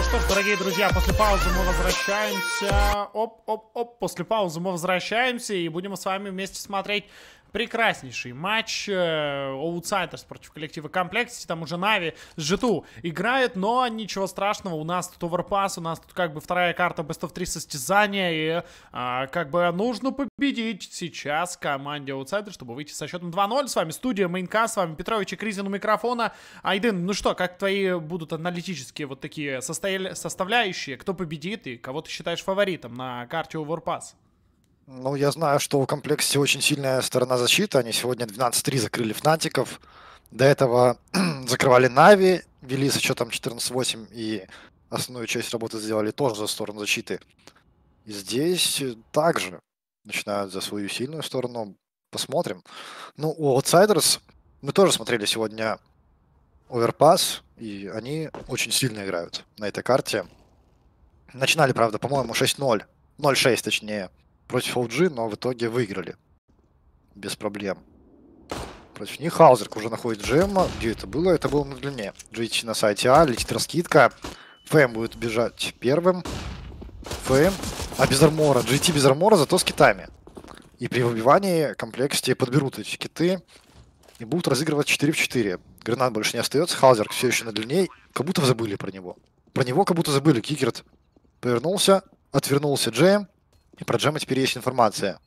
что ж, дорогие друзья, после паузы мы возвращаемся. После паузы мы возвращаемся и будем с вами вместе смотреть прекраснейший матч Outsiders против коллектива Complexity. Там уже Нави с G2 играет, но ничего страшного. У нас тут оверпас, у нас тут как бы вторая карта Best of 3 состязания. И как бы нужно победить сейчас команде Outsiders, чтобы выйти со счетом 2-0. С вами студия Мейнка, с вами Петрович и Кризин у микрофона. Айдын, ну что, как твои будут аналитические вот такие составляющие? Кто победит и кого ты считаешь фаворитом на карте Overpass? Ну, я знаю, что у Complexity очень сильная сторона защиты. Они сегодня 12-3 закрыли Фнатиков. До этого закрывали Нави, вели со счетом 14-8 и основную часть работы сделали тоже за сторону защиты. И здесь также начинают за свою сильную сторону. Посмотрим. Ну, у Outsiders мы тоже смотрели сегодня Overpass, и они очень сильно играют на этой карте. Начинали, правда, по-моему, 6-0. 0-6, точнее, против OG, но в итоге выиграли. Без проблем. Против них Хаузерк уже находит Джемма. Где это было? Это было на длине. GT на сайте А, летит раскидка. ФМ будет бежать первым. ФМ. А без армора. GT без армора, зато с китами. И при выбивании Complexity подберут эти киты. И будут разыгрывать 4 в 4. Гранат больше не остается. Хаузерк все еще на длине. Как будто забыли про него. Про него как будто забыли. Кикерт повернулся. Отвернулся Джем. И про Джема теперь есть информация.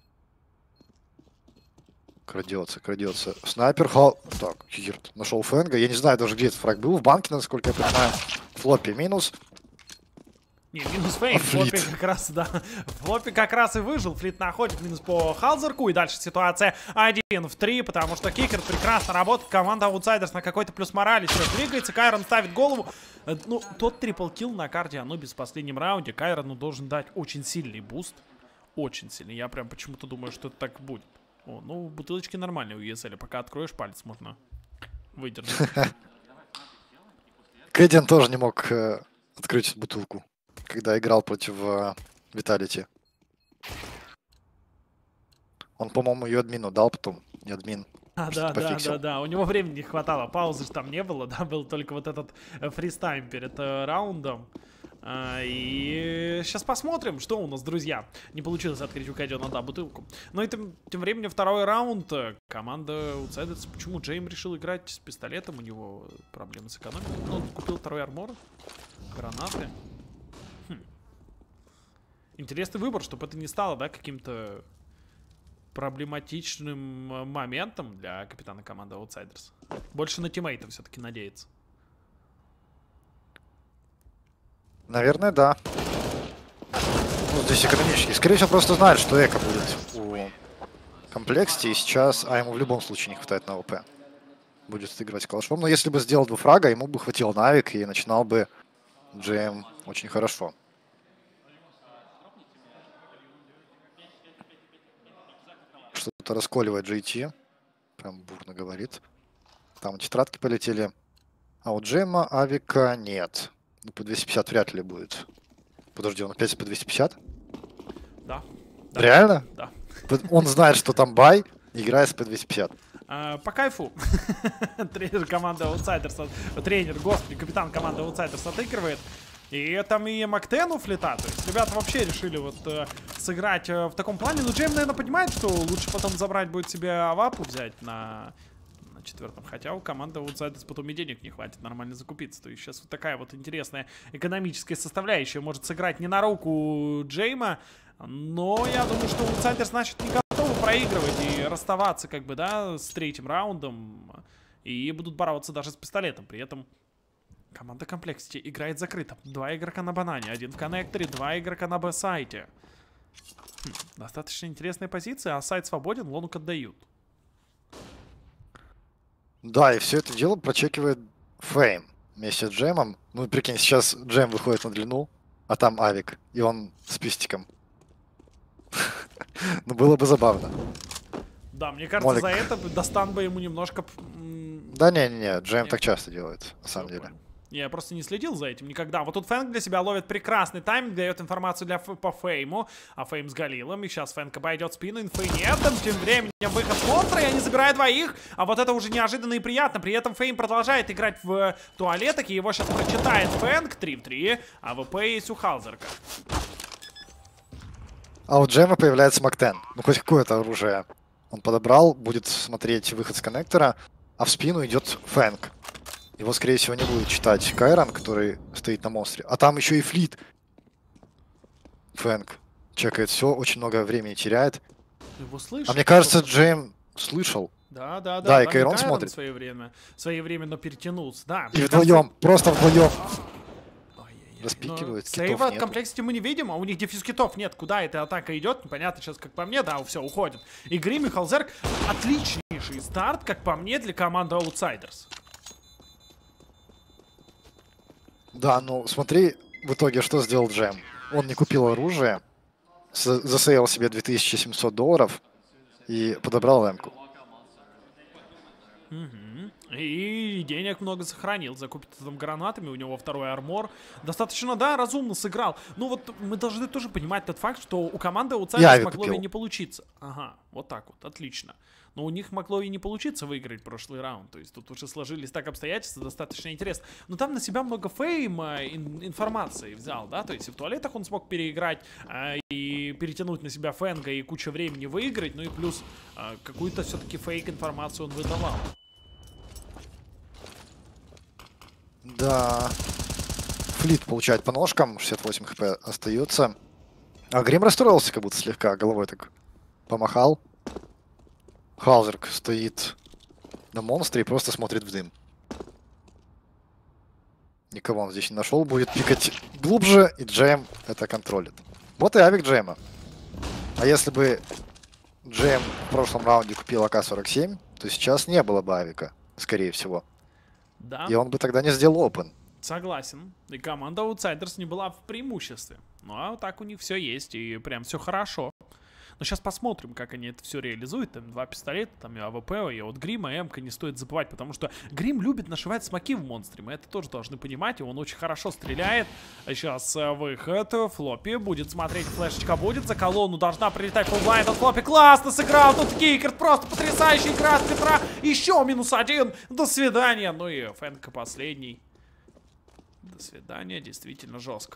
Крадется. Снайпер Так, Кикерт нашел Фэнга. Я не знаю даже, где этот фраг был. В банке, насколько я понимаю. Флоппи минус. Не, минус Фейм. Флоппи как раз, да. Флоппи как раз и выжил. Флит находит минус по Халзерку. И дальше ситуация 1 в 3. Потому что Кикерт прекрасно работает. Команда Outsiders на какой-то плюс морали сейчас двигается. Кайрон ставит голову. Ну, тот трипл-килл на карте Анубис в последнем раунде Кайрону должен дать очень сильный буст. Очень сильный. Я прям почему-то думаю, что это так будет. О, ну, бутылочки нормальные у ESL. Пока откроешь палец, можно выдержать. Кэддиан тоже не мог открыть бутылку, когда играл против Виталити. Он, по-моему, ее админу дал потом. Не админ. Да. У него времени не хватало. Паузы же там не было, да. Был только вот этот фристайм перед раундом. И сейчас посмотрим, что у нас, друзья. Не получилось открыть у Кэддиана, да, бутылку. Но и тем временем второй раунд. Команда Outsiders. Почему Джейм решил играть с пистолетом? У него проблемы с экономикой. Ну, он купил второй армор. Гранаты. Интересный выбор, чтобы это не стало, да, каким-то проблематичным моментом для капитана команды Outsiders. Больше на тиммейта все-таки надеется. Наверное, да. Ну, здесь экономически. Скорее всего, просто знает, что эко будет у Complexity. И сейчас ему в любом случае не хватает на ОП. Будет отыгрывать калашом. Но если бы сделал 2 фрага, ему бы хватил навик и начинал бы GM очень хорошо. Что-то расколивает GT. Прям бурно говорит. Там тетрадки полетели. А у Джема авика нет. Ну, по 250 вряд ли будет. Подожди, он опять по 250? Да. Реально? Да. Он знает, что там бай, играет по 250. По кайфу. Тренер команды Outsiders, тренер, господи, капитан команды Outsiders отыгрывает. И там и Мактену флета. То есть ребята вообще решили вот сыграть в таком плане. Ну, Джейм, наверное, понимает, что лучше потом забрать будет себе авапу взять на 4-м. Хотя у команды Outsiders потом и денег не хватит нормально закупиться. То есть сейчас вот такая вот интересная экономическая составляющая может сыграть не на руку Джейма. Но я думаю, что Outsiders, значит, не готовы проигрывать и расставаться, как бы, да, с 3-м раундом. И будут бороться даже с пистолетом. При этом команда Complexity играет закрыто. 2 игрока на банане, 1 в коннекторе, 2 игрока на Б-сайте. Достаточно интересная позиция, а сайт свободен, лонг отдают. Да, и все это дело прочекивает Фейм вместе с Джемом. Ну, прикинь, сейчас Джем выходит на длину, а там авик, и он с пистиком. Ну, было бы забавно. Да, мне кажется, за это Достан бы ему немножко... Да не-не-не, Джем так часто делает, на самом деле. Я просто не следил за этим никогда. Вот тут Фэнк для себя ловит прекрасный тайминг, дает информацию по Фейму. А Фейм с Галилом. И сейчас Фэнк обойдет спину, инфы нет. Тем временем выход с монстра, и они забирают двоих. А вот это уже неожиданно и приятно. При этом Фейм продолжает играть в туалетах, и его сейчас прочитает Фэнк. 3 в 3. А ВП есть у Халзерка. А у Джема появляется Мактен. Ну, хоть какое-то оружие он подобрал. Будет смотреть выход с коннектора. А в спину идет Фэнк. Его, скорее всего, не будет читать Кайрон, который стоит на монстре. А там еще и Флит. Фэнк чекает все, очень много времени теряет. Его слышишь? А мне кажется, Джейм слышал. Да, и Кайрон смотрит. Своевременно перетянулся, да. И вдвоем, просто вдвоем. Ой-ой-ой. Распикивают, китов Сейва от нету. комплексити мы не видим, а у них дефьюз китов нет. Куда эта атака идет, непонятно сейчас, как по мне, да, все, уходит. И Грим и Халзерк отличнейший старт, как по мне, для команды Outsiders. Да, ну смотри, в итоге что сделал Джем. Он не купил оружие, засеял себе $2700 и подобрал эмку. И денег много сохранил, закупит там гранатами, у него второй армор. Достаточно, да, разумно сыграл. Ну вот мы должны тоже понимать тот факт, что у команды Outsiders могло и не получиться. Ага, вот так вот, отлично. Но у них могло и не получиться выиграть прошлый раунд. То есть тут уже сложились так обстоятельства, достаточно интересно. Но там на себя много фейма информации взял, да? То есть и в туалетах он смог переиграть, и перетянуть на себя Фэнга, и куча времени выиграть. Ну и плюс какую-то все-таки фейк информацию он выдавал. Да. Флит получает по ножкам, 68 хп остается. А Грим расстроился как будто слегка, головой так помахал. Халзерк стоит на монстре и просто смотрит в дым. Никого он здесь не нашел, будет пикать глубже, и Джем это контролит. Вот и авик Джема. А если бы Джем в прошлом раунде купил АК-47, то сейчас не было бы авика, скорее всего. Да. И он бы тогда не сделал опен. Согласен. И команда Outsiders не была в преимуществе. Ну а вот так у них все есть, и прям все хорошо. Но сейчас посмотрим, как они это все реализуют. Там 2 пистолета, там и АВП, и от Грима, М-ка не стоит забывать, потому что Грим любит нашивать смоки в монстре. Мы это тоже должны понимать, и он очень хорошо стреляет. Сейчас выход, Флоппи будет смотреть, флешечка будет, за колонну должна прилетать фуллблайнд от Флоппи. Классно сыграл тут Кикерт, просто потрясающий игра от Петра. Еще -1, до свидания. Ну и Фэнка последний. До свидания, действительно жестко.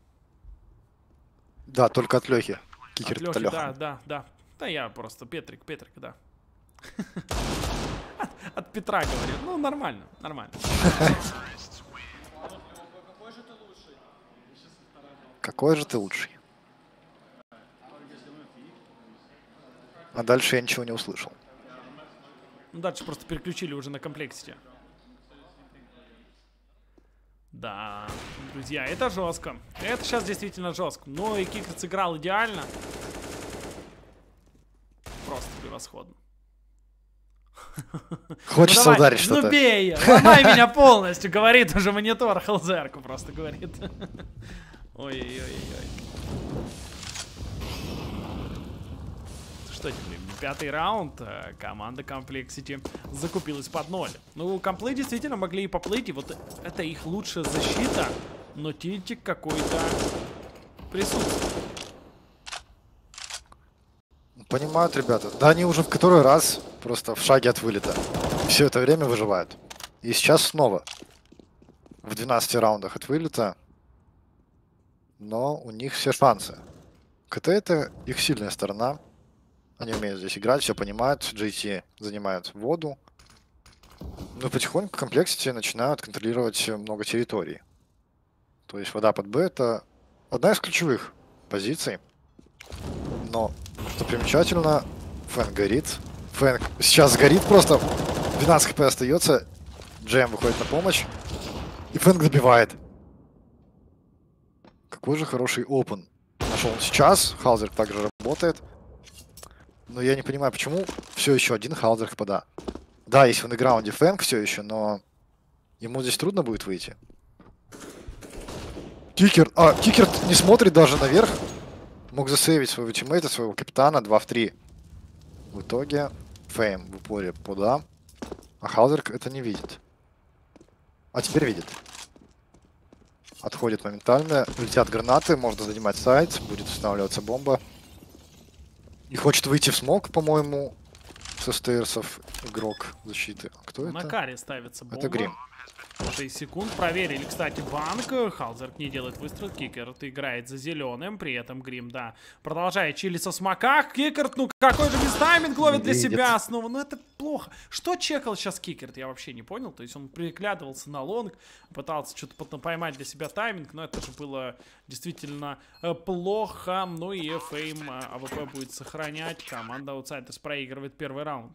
Да, только от Лехи. От Лёхи, да. Да я просто Петрик, да. От Петра говорю. Ну, нормально. Какой же ты лучший? А дальше я ничего не услышал. Ну, дальше просто переключили уже на комплексите. Да, друзья, это жестко. Это сейчас действительно жестко. Но и Кикер сыграл идеально. Просто превосходно. Хочется ну, ударить что-то. Ну бей, ломай меня полностью, говорит уже монитор Халзерку, просто говорит. Ой-ой-ой-ой. Что теперь? 5-й раунд. Команда Complexity закупилась под 0. Ну, комплы действительно могли и поплыть, и вот это их лучшая защита, но тильтик какой-то присутствует. Понимают, ребята. Да, они уже в который раз просто в шаге от вылета. Все это время выживают. И сейчас снова в 12 раундах от вылета. Но у них все шансы. КТ это их сильная сторона. Они умеют здесь играть, все понимают. GT занимают воду. Но потихоньку Complexity начинают контролировать много территорий. То есть вода под Б это одна из ключевых позиций. Но, что примечательно, Фэнк горит. Фэнк сейчас горит просто. 12 хп остается. Джем выходит на помощь. И Фэнк добивает. Какой же хороший опен. Нашел он сейчас. Халзерк также работает. Но я не понимаю, почему все еще один Халзерк пода. Да, есть в андеграунде Фэнк все еще, но ему здесь трудно будет выйти. Кикер. А, Кикер не смотрит даже наверх. Мог засейвить своего тиммейта, своего капитана 2 в 3. В итоге Фейм в упоре пода. А Халзерк это не видит. А теперь видит. Отходит моментально. Летят гранаты, можно занимать сайт. Будет устанавливаться бомба. И хочет выйти в смог, по-моему, со стейрсов игрок защиты. А кто это? На каре ставится бомба. Это Грим. 6 секунд. Проверили, кстати, банк. Халзерк не делает выстрел. Кикерт играет за зеленым. При этом Грим, да, продолжает чилиться в смоках. Кикерт, ну какой же мистайминг ловит для себя снова. Ну это плохо. Что чекал сейчас Кикерт? Я вообще не понял. То есть он приглядывался на лонг, пытался что-то поймать для себя тайминг. Но это же было действительно плохо. Ну и Фейм АВП будет сохранять. Команда Outsiders проигрывает первый раунд.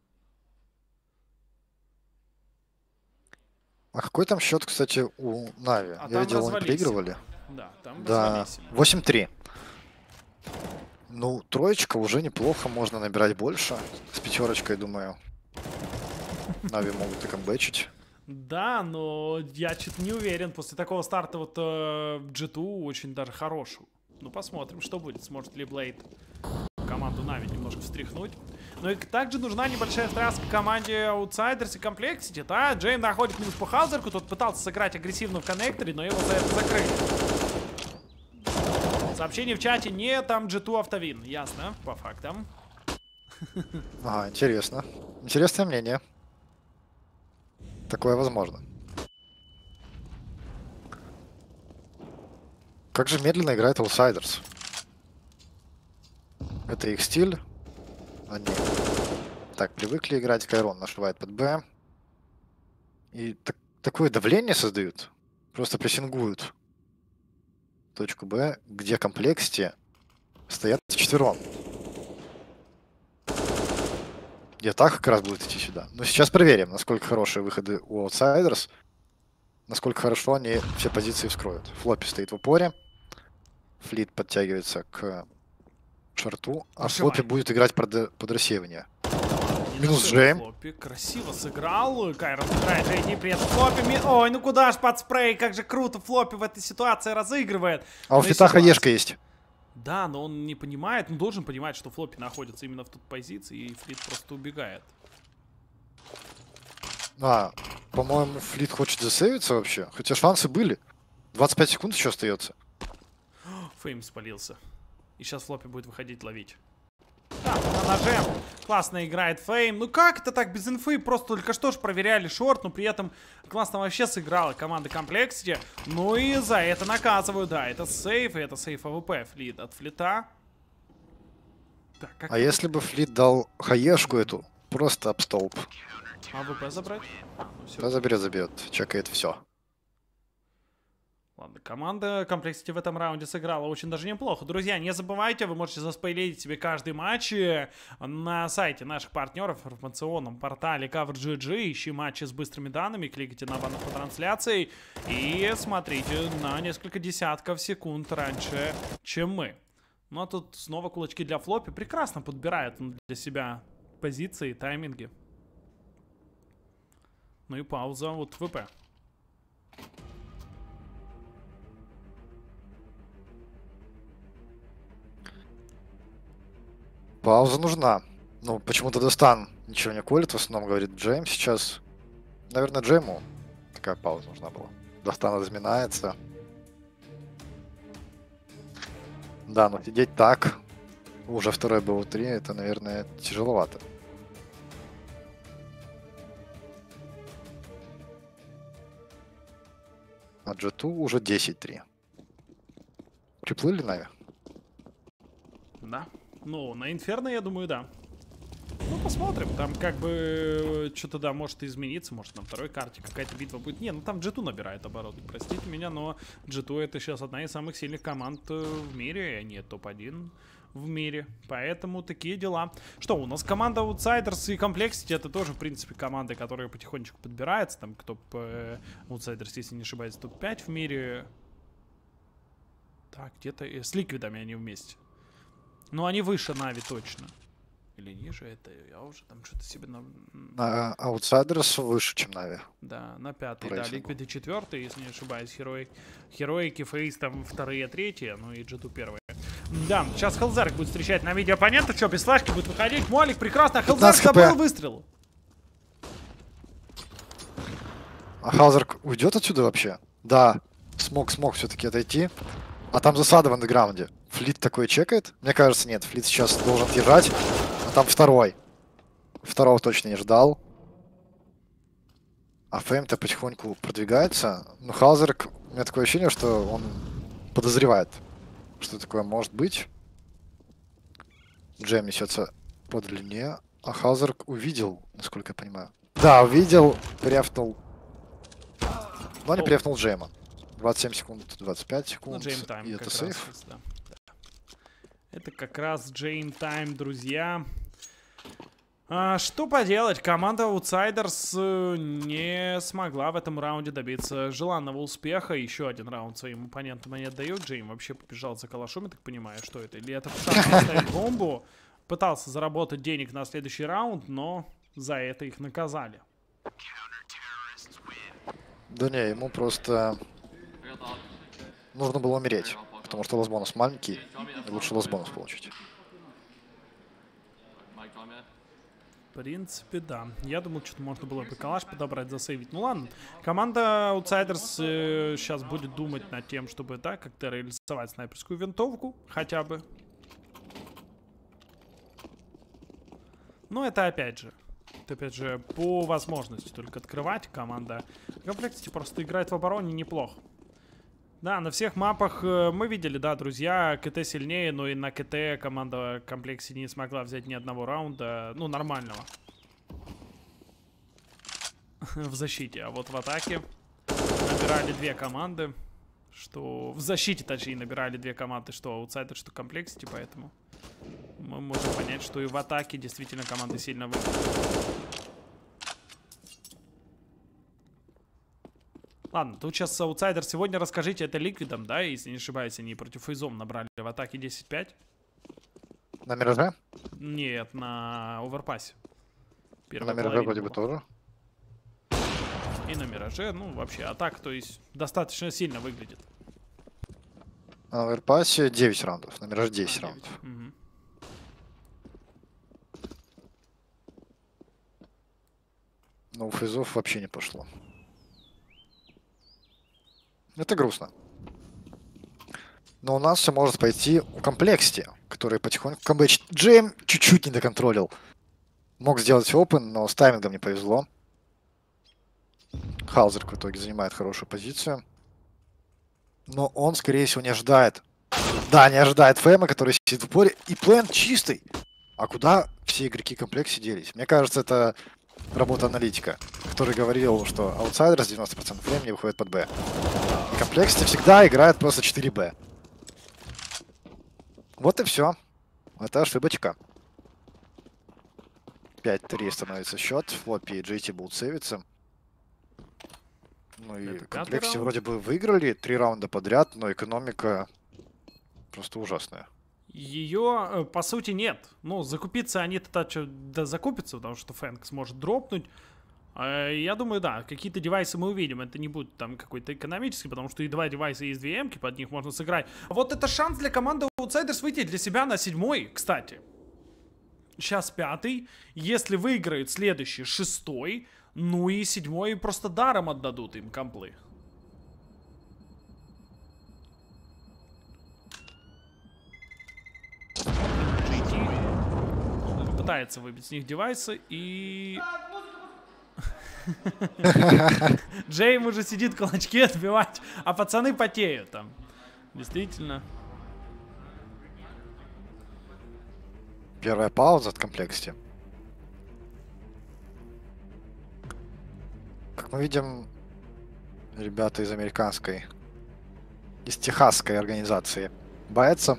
А какой там счет, кстати, у Нави? Я видел, они проигрывали. Да, там да, 8-3. Ну, троечка уже неплохо, можно набирать больше. С пятерочкой, думаю, Нави могут и камбэчить. Да, но я что-то не уверен. После такого старта вот G2 очень даже хорошую. Ну, посмотрим, что будет. Сможет ли Блейд команду Нави немножко встряхнуть. Ну и также нужна небольшая страска команде Outsiders и Complexity, да? Джейм находит минус по Халзерку, тот пытался сыграть агрессивно в коннекторе, но его за это закрыли. Сообщение в чате: не, там G2 автовин. Ясно, по фактам. Ага, интересно. Интересное мнение. Такое возможно. Как же медленно играет Outsiders. Это их стиль. Они так привыкли играть. Кайрон нашивает под Б. И такое давление создают. Просто прессингуют точку Б, где Complexity стоят вчетвером. И атака как раз будет идти сюда. Но сейчас проверим, насколько хорошие выходы у Outsiders. Насколько хорошо они все позиции вскроют. Флоппи стоит в упоре. Флит подтягивается к шарту. А Флоппи будет играть под рассеивание. Минус Джейм. Флоппи красиво сыграл. Кайрон играет JD, при этом Флоппи... Ой, ну куда ж под спрей, как же круто Флоппи в этой ситуации разыгрывает. А у Флита хаешка есть. Да, но он не понимает, он должен понимать, что Флоппи находится именно в той позиции, и Флит просто убегает. По-моему, Флит хочет засейвиться вообще. Хотя шансы были. 25 секунд еще остается. Фейм спалился. И сейчас Флоппи будет выходить ловить. Да, на ноже. Классно играет Фейм. Ну как это так без инфы? Просто только что ж проверяли шорт, но при этом классно вообще сыграла команда Complexity. Ну и за это наказывают. Да, это сейф, и это сейф АВП. Флит от Флита. Так, а если бы Флит дал хаешку эту, просто об столб. АВП забрать? Да, заберет. Чекает все. Ладно, команда Complexity в этом раунде сыграла очень даже неплохо. Друзья, не забывайте, вы можете заспойлерить себе каждый матч на сайте наших партнеров, в информационном портале Cover.gg. Ищи матчи с быстрыми данными, кликайте на баннер по трансляции и смотрите на несколько десятков секунд раньше, чем мы. Ну а тут снова кулачки для Флоппи. Прекрасно подбирает он для себя позиции, тайминги. Ну и пауза вот ВП. Пауза нужна. Ну, почему-то Достан ничего не колет, в основном говорит Джейм сейчас. Наверное, Джейму такая пауза нужна была. Достан разминается. Да, но сидеть так, уже второй БО3, это, наверное, тяжеловато. А G2 уже 10-3. Приплыли Нави? Да. Ну, на Инферно, я думаю, да. Ну, посмотрим. Там как бы что-то, да, может измениться. Может, на второй карте какая-то битва будет. Не, ну там G2 набирает обороты. Простите меня, но G2 это сейчас одна из самых сильных команд в мире. И они топ-1 в мире. Поэтому такие дела. Что, у нас команда Outsiders и Complexity. Это тоже, в принципе, команды, которые потихонечку подбираются. Там кто Outsiders, если не ошибаюсь, топ-5 в мире. Так, где-то с Ликвидами они вместе. Ну, они выше Нави точно. Или ниже, это я уже там что-то себе... Outsiders выше, чем Нави. Да, на пятый, да, Ликвиды четвертый, если не ошибаюсь, Heroic, Фейс там вторые, третьи, ну и G2 первые. Да, сейчас Халзарк будет встречать на видео оппонента, что, без флешки будет выходить, Молик, прекрасно, Халзарк забыл выстрел. А Халзарк уйдет отсюда вообще? Да. смог все-таки отойти. А там засада в андеграунде. Флит такой чекает? Мне кажется, нет. Флит сейчас должен отъезжать. А там второй. Второго точно не ждал. А ФМ-то потихоньку продвигается. Но Халзерк, у меня такое ощущение, что он подозревает, что такое может быть. Джем несется по длине. А Халзерк увидел, насколько я понимаю. Да, увидел, префнул. Но не префнул Джема. 27 секунд, 25 секунд. Ну, Джейм Тайм, и это как сейф. раз, да. Это как раз Джейм Тайм, друзья. Что поделать, команда Outsiders не смогла в этом раунде добиться желанного успеха. Еще один раунд своим оппонентам они отдают. Джейм вообще побежал за калашом, я так понимаю, что это? Или это шанс поставить бомбу? Пытался заработать денег на следующий раунд, но за это их наказали. Да не, ему просто нужно было умереть, потому что лосбонус маленький, и лучше лосбонус получить. В принципе, да. Я думал, что можно было бы калаш подобрать, засейвить. Ну ладно. Команда Outsiders сейчас будет думать над тем, чтобы, да, как-то реализовать снайперскую винтовку, хотя бы. Но это опять же по возможности только открывать. Команда в комплекте просто играет в обороне неплохо. Да, на всех мапах мы видели, да, друзья, КТ сильнее, но и на КТ команда в комплекте не смогла взять ни одного раунда, ну, нормального. В защите, а вот в атаке набирали две команды, что... В защите, точнее, набирали две команды, что аутсайдер, что комплексити, поэтому мы можем понять, что и в атаке действительно команды сильно выиграли. Ладно, тут сейчас аутсайдер. Сегодня расскажите это ликвидом, да, если не ошибаюсь, они против Фейзом набрали в атаке 10-5. На Мираже? Нет, на Оверпассе. На Мираже вроде бы тоже. И на Мираже, ну, вообще, атака, то есть, достаточно сильно выглядит. На Оверпассе 9 раундов, на Мираже 10 раундов. Угу. Но у Фейзов вообще не пошло. Это грустно. Но у нас все может пойти у комплексити, который потихоньку... Джейм чуть-чуть не доконтролил. Мог сделать опен, но с таймингом не повезло. Халзерк в итоге занимает хорошую позицию. Но он, скорее всего, не ожидает. Да, не ожидает Фэма, который сидит в упоре. И план чистый. А куда все игроки комплекса делись? Мне кажется, это работа аналитика, который говорил, что аутсайдер с 90% времени выходит под Б. В комплексе всегда играет просто 4Б. Вот и все. Это ошибочка. 5-3 становится счет. Флоппи и JT будут сейвиться. Ну и в комплексе вроде бы выиграли 3 раунда подряд, но экономика просто ужасная. Ее, по сути, нет. Ну, закупиться они-то да, закупятся, потому что Фэнк сможет дропнуть. Я думаю, да, какие-то девайсы мы увидим. Это не будет там какой-то экономический, потому что и два девайса есть, две эмки, под них можно сыграть. Вот это шанс для команды Outsiders выйти для себя на 7-й, кстати. Сейчас 5-й. Если выиграют следующий 6-й, ну и 7-й просто даром отдадут им комплы. GT пытается выбить с них девайсы и... Джейм уже сидит кулачки отбивать, а пацаны потеют там. Действительно. Первая пауза от комплексити. Как мы видим, ребята из американской, из техасской организации боятся.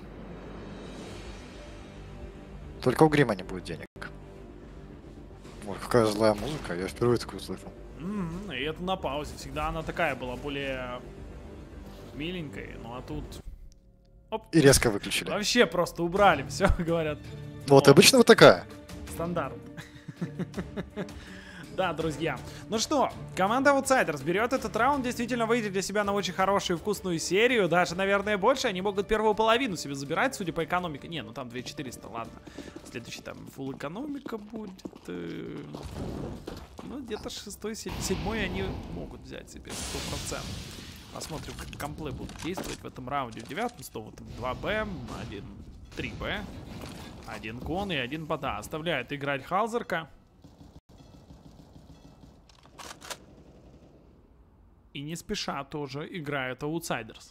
Только у Грима не будет денег. Ой, какая злая музыка, я впервые такую слышал. И это на паузе. Всегда она такая была, более миленькая. Ну а тут... Оп. И резко выключили. Вообще просто убрали, все, говорят. Вот, обычно вот такая. Стандарт. Да, друзья. Ну что, команда Outsiders берет этот раунд, действительно выйдет для себя на очень хорошую и вкусную серию. Даже, наверное, больше. Они могут первую половину себе забирать, судя по экономике. Не, ну там 2400, ладно. Следующий там фулл экономика будет. Ну, где-то 6-й, 7-й они могут взять себе 100%. Посмотрим, как комплы будут действовать в этом раунде. В 9-м столу 2Б, 1 3Б, 1 кон и 1 бота. Оставляет играть Халзерка. И не спеша тоже играют Outsiders.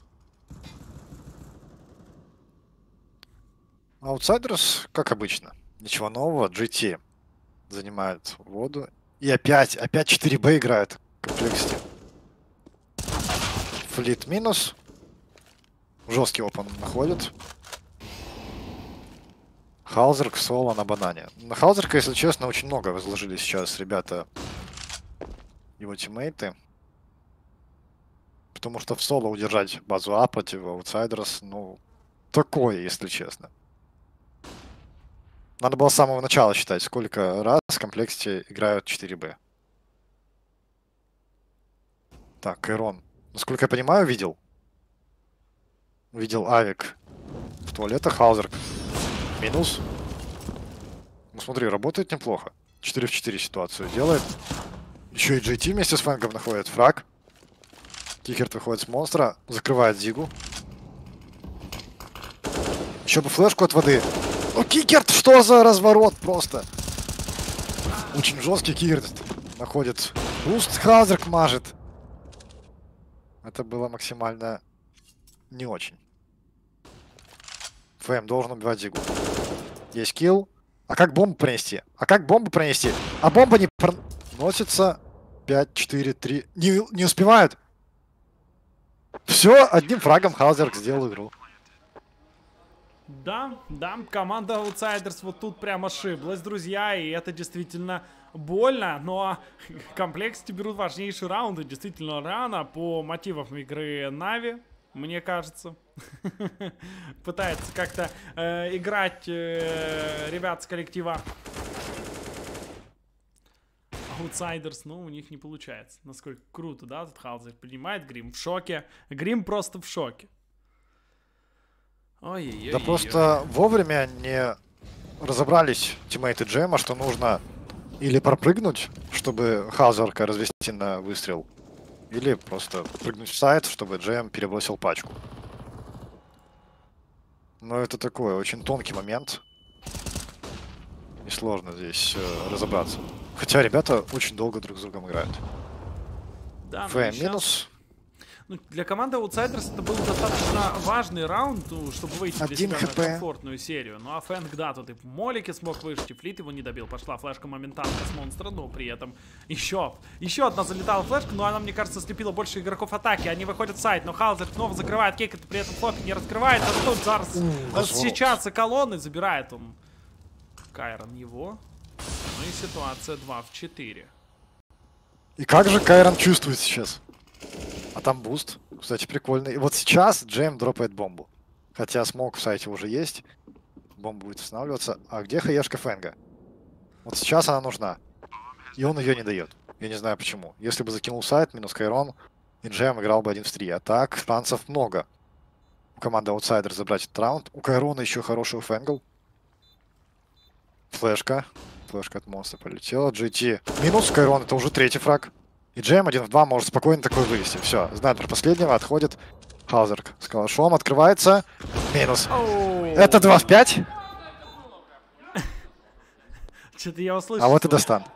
Outsiders, как обычно. Ничего нового. GT занимает воду. И опять 4Б играет в комплекте. Флит минус. Жесткий опен находит. Халзерк соло на банане. На Халзерка, если честно, очень много возложили сейчас ребята, его тиммейты. Потому что в соло удержать базу А против Outsiders, ну, такое, если честно. Надо было с самого начала считать, сколько раз в комплекте играют 4Б. Так, Кайрон. Насколько я понимаю, видел. Видел Авик в туалетах. Хаузер. Минус. Ну смотри, работает неплохо. 4 в 4 ситуацию делает. Еще и JT вместе с Фэнгом находит фраг. Кикерт выходит с монстра. Закрывает Зигу. Еще бы флешку от воды. Ну, Кикерт, что за разворот просто? Очень жесткий Кикерт находит. Буст, Хаузерк мажет. Это было максимально не очень. ФМ должен убивать Зигу. Есть килл. А как бомбу пронести? А как бомбу пронести? А бомба не проносится. 5, 4, 3. Не успевают. Все, одним фрагом Хаузерк сделал игру. Да, команда Outsiders вот тут прям ошиблась, друзья, и это действительно больно, но комплекте берут важнейшие раунды, действительно рано, по мотивам игры Нави, мне кажется. Пытается как-то играть ребят с коллектива Outsiders, но у них не получается. Насколько круто, да, тут Хаузер принимает, Грим в шоке, Грим просто в шоке. Ой-ой-ой. Да просто вовремя не разобрались тиммейты Джема, что нужно или пропрыгнуть, чтобы Хаузерка развести на выстрел, или просто прыгнуть в сайт, чтобы Джем перебросил пачку. Но это такой очень тонкий момент. И сложно здесь разобраться. Хотя ребята очень долго друг с другом играют. Да, ФМ минус. Ну, для команды Outsiders это был достаточно важный раунд, чтобы выйти для себя на комфортную серию. Ну а Фэнг, да, тут и в молике смог выжить, и Флит его не добил. Пошла флешка моментально с монстра, но при этом еще одна залетала флешка, но она, мне кажется, слепила больше игроков атаки. Они выходят в сайт, но Хаузер снова закрывает кейк, при этом флоп не раскрывает. А тут зараз сейчас и колонны забирает он. Кайрон его. Ну и ситуация 2 в 4. И как же Кайрон чувствует сейчас? А там буст. Кстати, прикольный. И вот сейчас Джейм дропает бомбу. Хотя смог в сайте уже есть. Бомба будет устанавливаться. А где хаешка Фэнга? Вот сейчас она нужна. И он ее не дает. Я не знаю почему. Если бы закинул сайт, минус Кайрон, и Джейм играл бы 1 в 3. А так, шансов много. У команды Outsider забрать этот раунд. У Кайрона еще хороший фэнгл. Флешка. Флешка от монстра полетела. GT. Минус Кайрон. Это уже 3-й фраг. И Джем 1 в 2 может спокойно такой вывести. Все, знает про последнего, отходит. Хаузерк с калашом открывается. Минус. Это 2 в 5. Что-то я услышал. А вот и достан.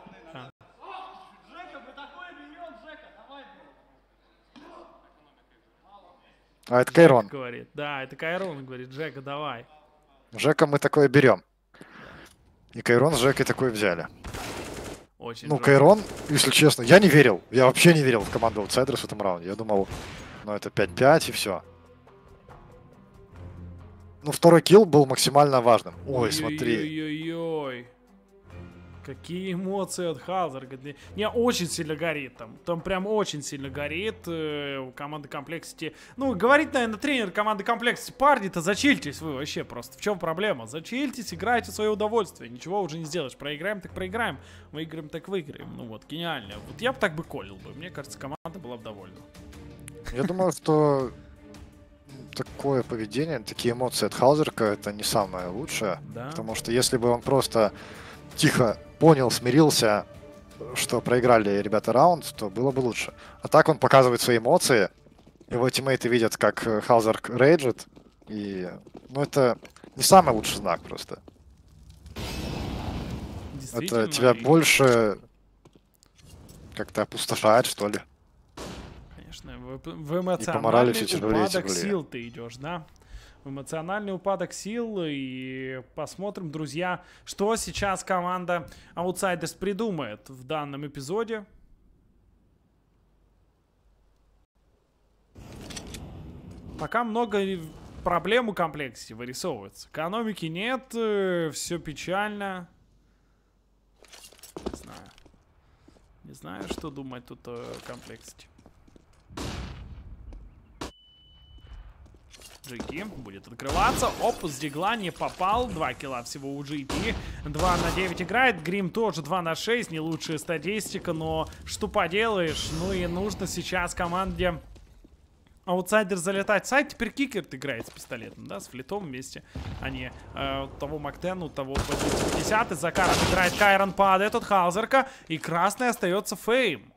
А это Кайрон. Говорит. Да, это Кайрон говорит. Джека, давай. Жека мы такое берем. И Кайрон с Жекой такое взяли. Очень ну, жестко. Кайрон, если честно, я не верил. Я вообще не верил в команду Outsiders в этом раунде. Я думал, ну это 5-5 и все. Ну, второй килл был максимально важным. Ой, смотри. Ой-ой-ой. Какие эмоции от Хаузерга. Не, очень сильно горит там. Там прям очень сильно горит. У команды Complexity. Ну, говорит, наверное, тренер команды Complexity. Парни-то, зачильтесь вы вообще просто. В чем проблема? Зачильтесь, играйте в свое удовольствие. Ничего уже не сделаешь. Проиграем, так проиграем. Выиграем, так выиграем. Ну вот, гениально. Вот я бы так бы колил бы. Мне кажется, команда была бы довольна. Я думаю, что такое поведение, такие эмоции от Хаузерка, это не самое лучшее. Да. Потому что если бы он просто тихо понял, смирился, что проиграли ребята раунд, то было бы лучше. А так он показывает свои эмоции, Его тиммейты видят, как Халзарк рейджит. И, ну, это не самый лучший знак просто. Это тебя больше как-то опустошает, что ли. Конечно, в морали все эмоциональный тяжелее и упадок тяжелее. сил ты идешь, да? В эмоциональный упадок сил. И посмотрим, друзья, что сейчас команда Outsiders придумает в данном эпизоде. Пока много проблем у комплекте вырисовывается. Экономики нет, все печально. Не знаю. Не знаю, что думать тут о комплекте. GT будет открываться. Оп, с дигла не попал. 2 килла всего у GT. 2 на 9 играет. Грим тоже 2 на 6. Не лучшая статистика, но что поделаешь. Ну и нужно сейчас команде Аутсайдер залетать в сайт. Теперь Кикерт играет с пистолетом, да, с флитом вместе. Они того Мактену, того по 50. За Каром играет Кайрон, падает от Халзерка. И красный остается Фейм.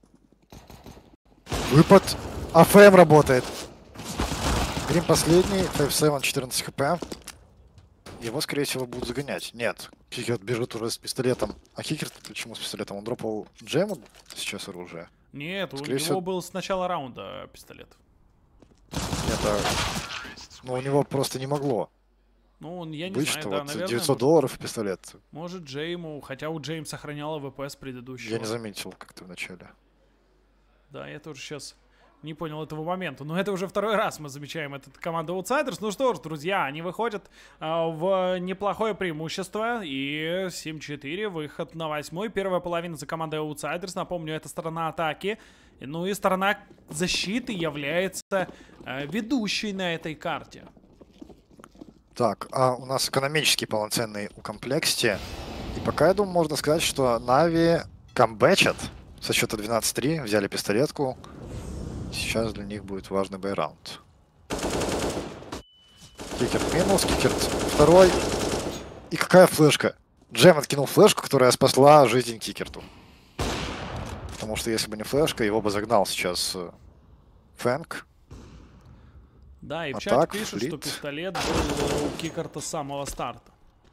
Выпад. А Фейм работает. Грим последний. 5-7, 14 хп. Его, скорее всего, будут загонять. Нет. Кикерт бежит уже с пистолетом. А Кикерт почему с пистолетом? Он дропал Джему сейчас оружие? Нет, скорее у него был с начала раунда пистолет. Это... Ну, у него просто не могло. Ну, я не быть, знаю, что да, вот наверное. 900 долларов и пистолет. Может, Джейму, хотя у Джейм сохраняла ВП с предыдущего. Я не заметил как-то вначале. Да, я тоже сейчас не понял этого момента. Но это уже второй раз мы замечаем эту команду Outsiders. Ну что ж, друзья, они выходят в неплохое преимущество. И 7-4, выход на 8-й. Первая половина за командой Outsiders. Напомню, это сторона атаки. Ну и сторона защиты является ведущей на этой карте. Так, а у нас экономически полноценный у комплекте. И пока, я думаю, можно сказать, что Нави камбэчат со счета 12-3, взяли пистолетку. Сейчас для них будет важный байраунд. Кикерт минус, Кикерт второй. И какая флешка? Джем откинул флешку, которая спасла жизнь Кикерту. Потому что если бы не флешка, его бы загнал сейчас Фэнк. Да, и в А чате так, пишут, флит. что пистолет был у Кикерта с самого старта.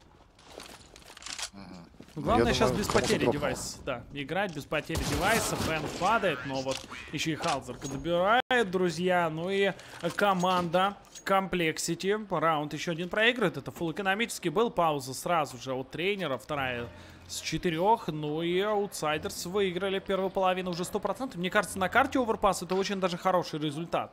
Ну, главное сейчас без потери девайса. Да, играть без потери девайса. Фэн падает, но вот еще и Халзерка добирает, друзья. Ну и команда Complexity. Раунд еще один проигрывает. Это фулл экономический был. Пауза сразу же от тренера. Вторая с 4. Ну и Outsiders выиграли первую половину уже 100%. Мне кажется, на карте Overpass это очень даже хороший результат.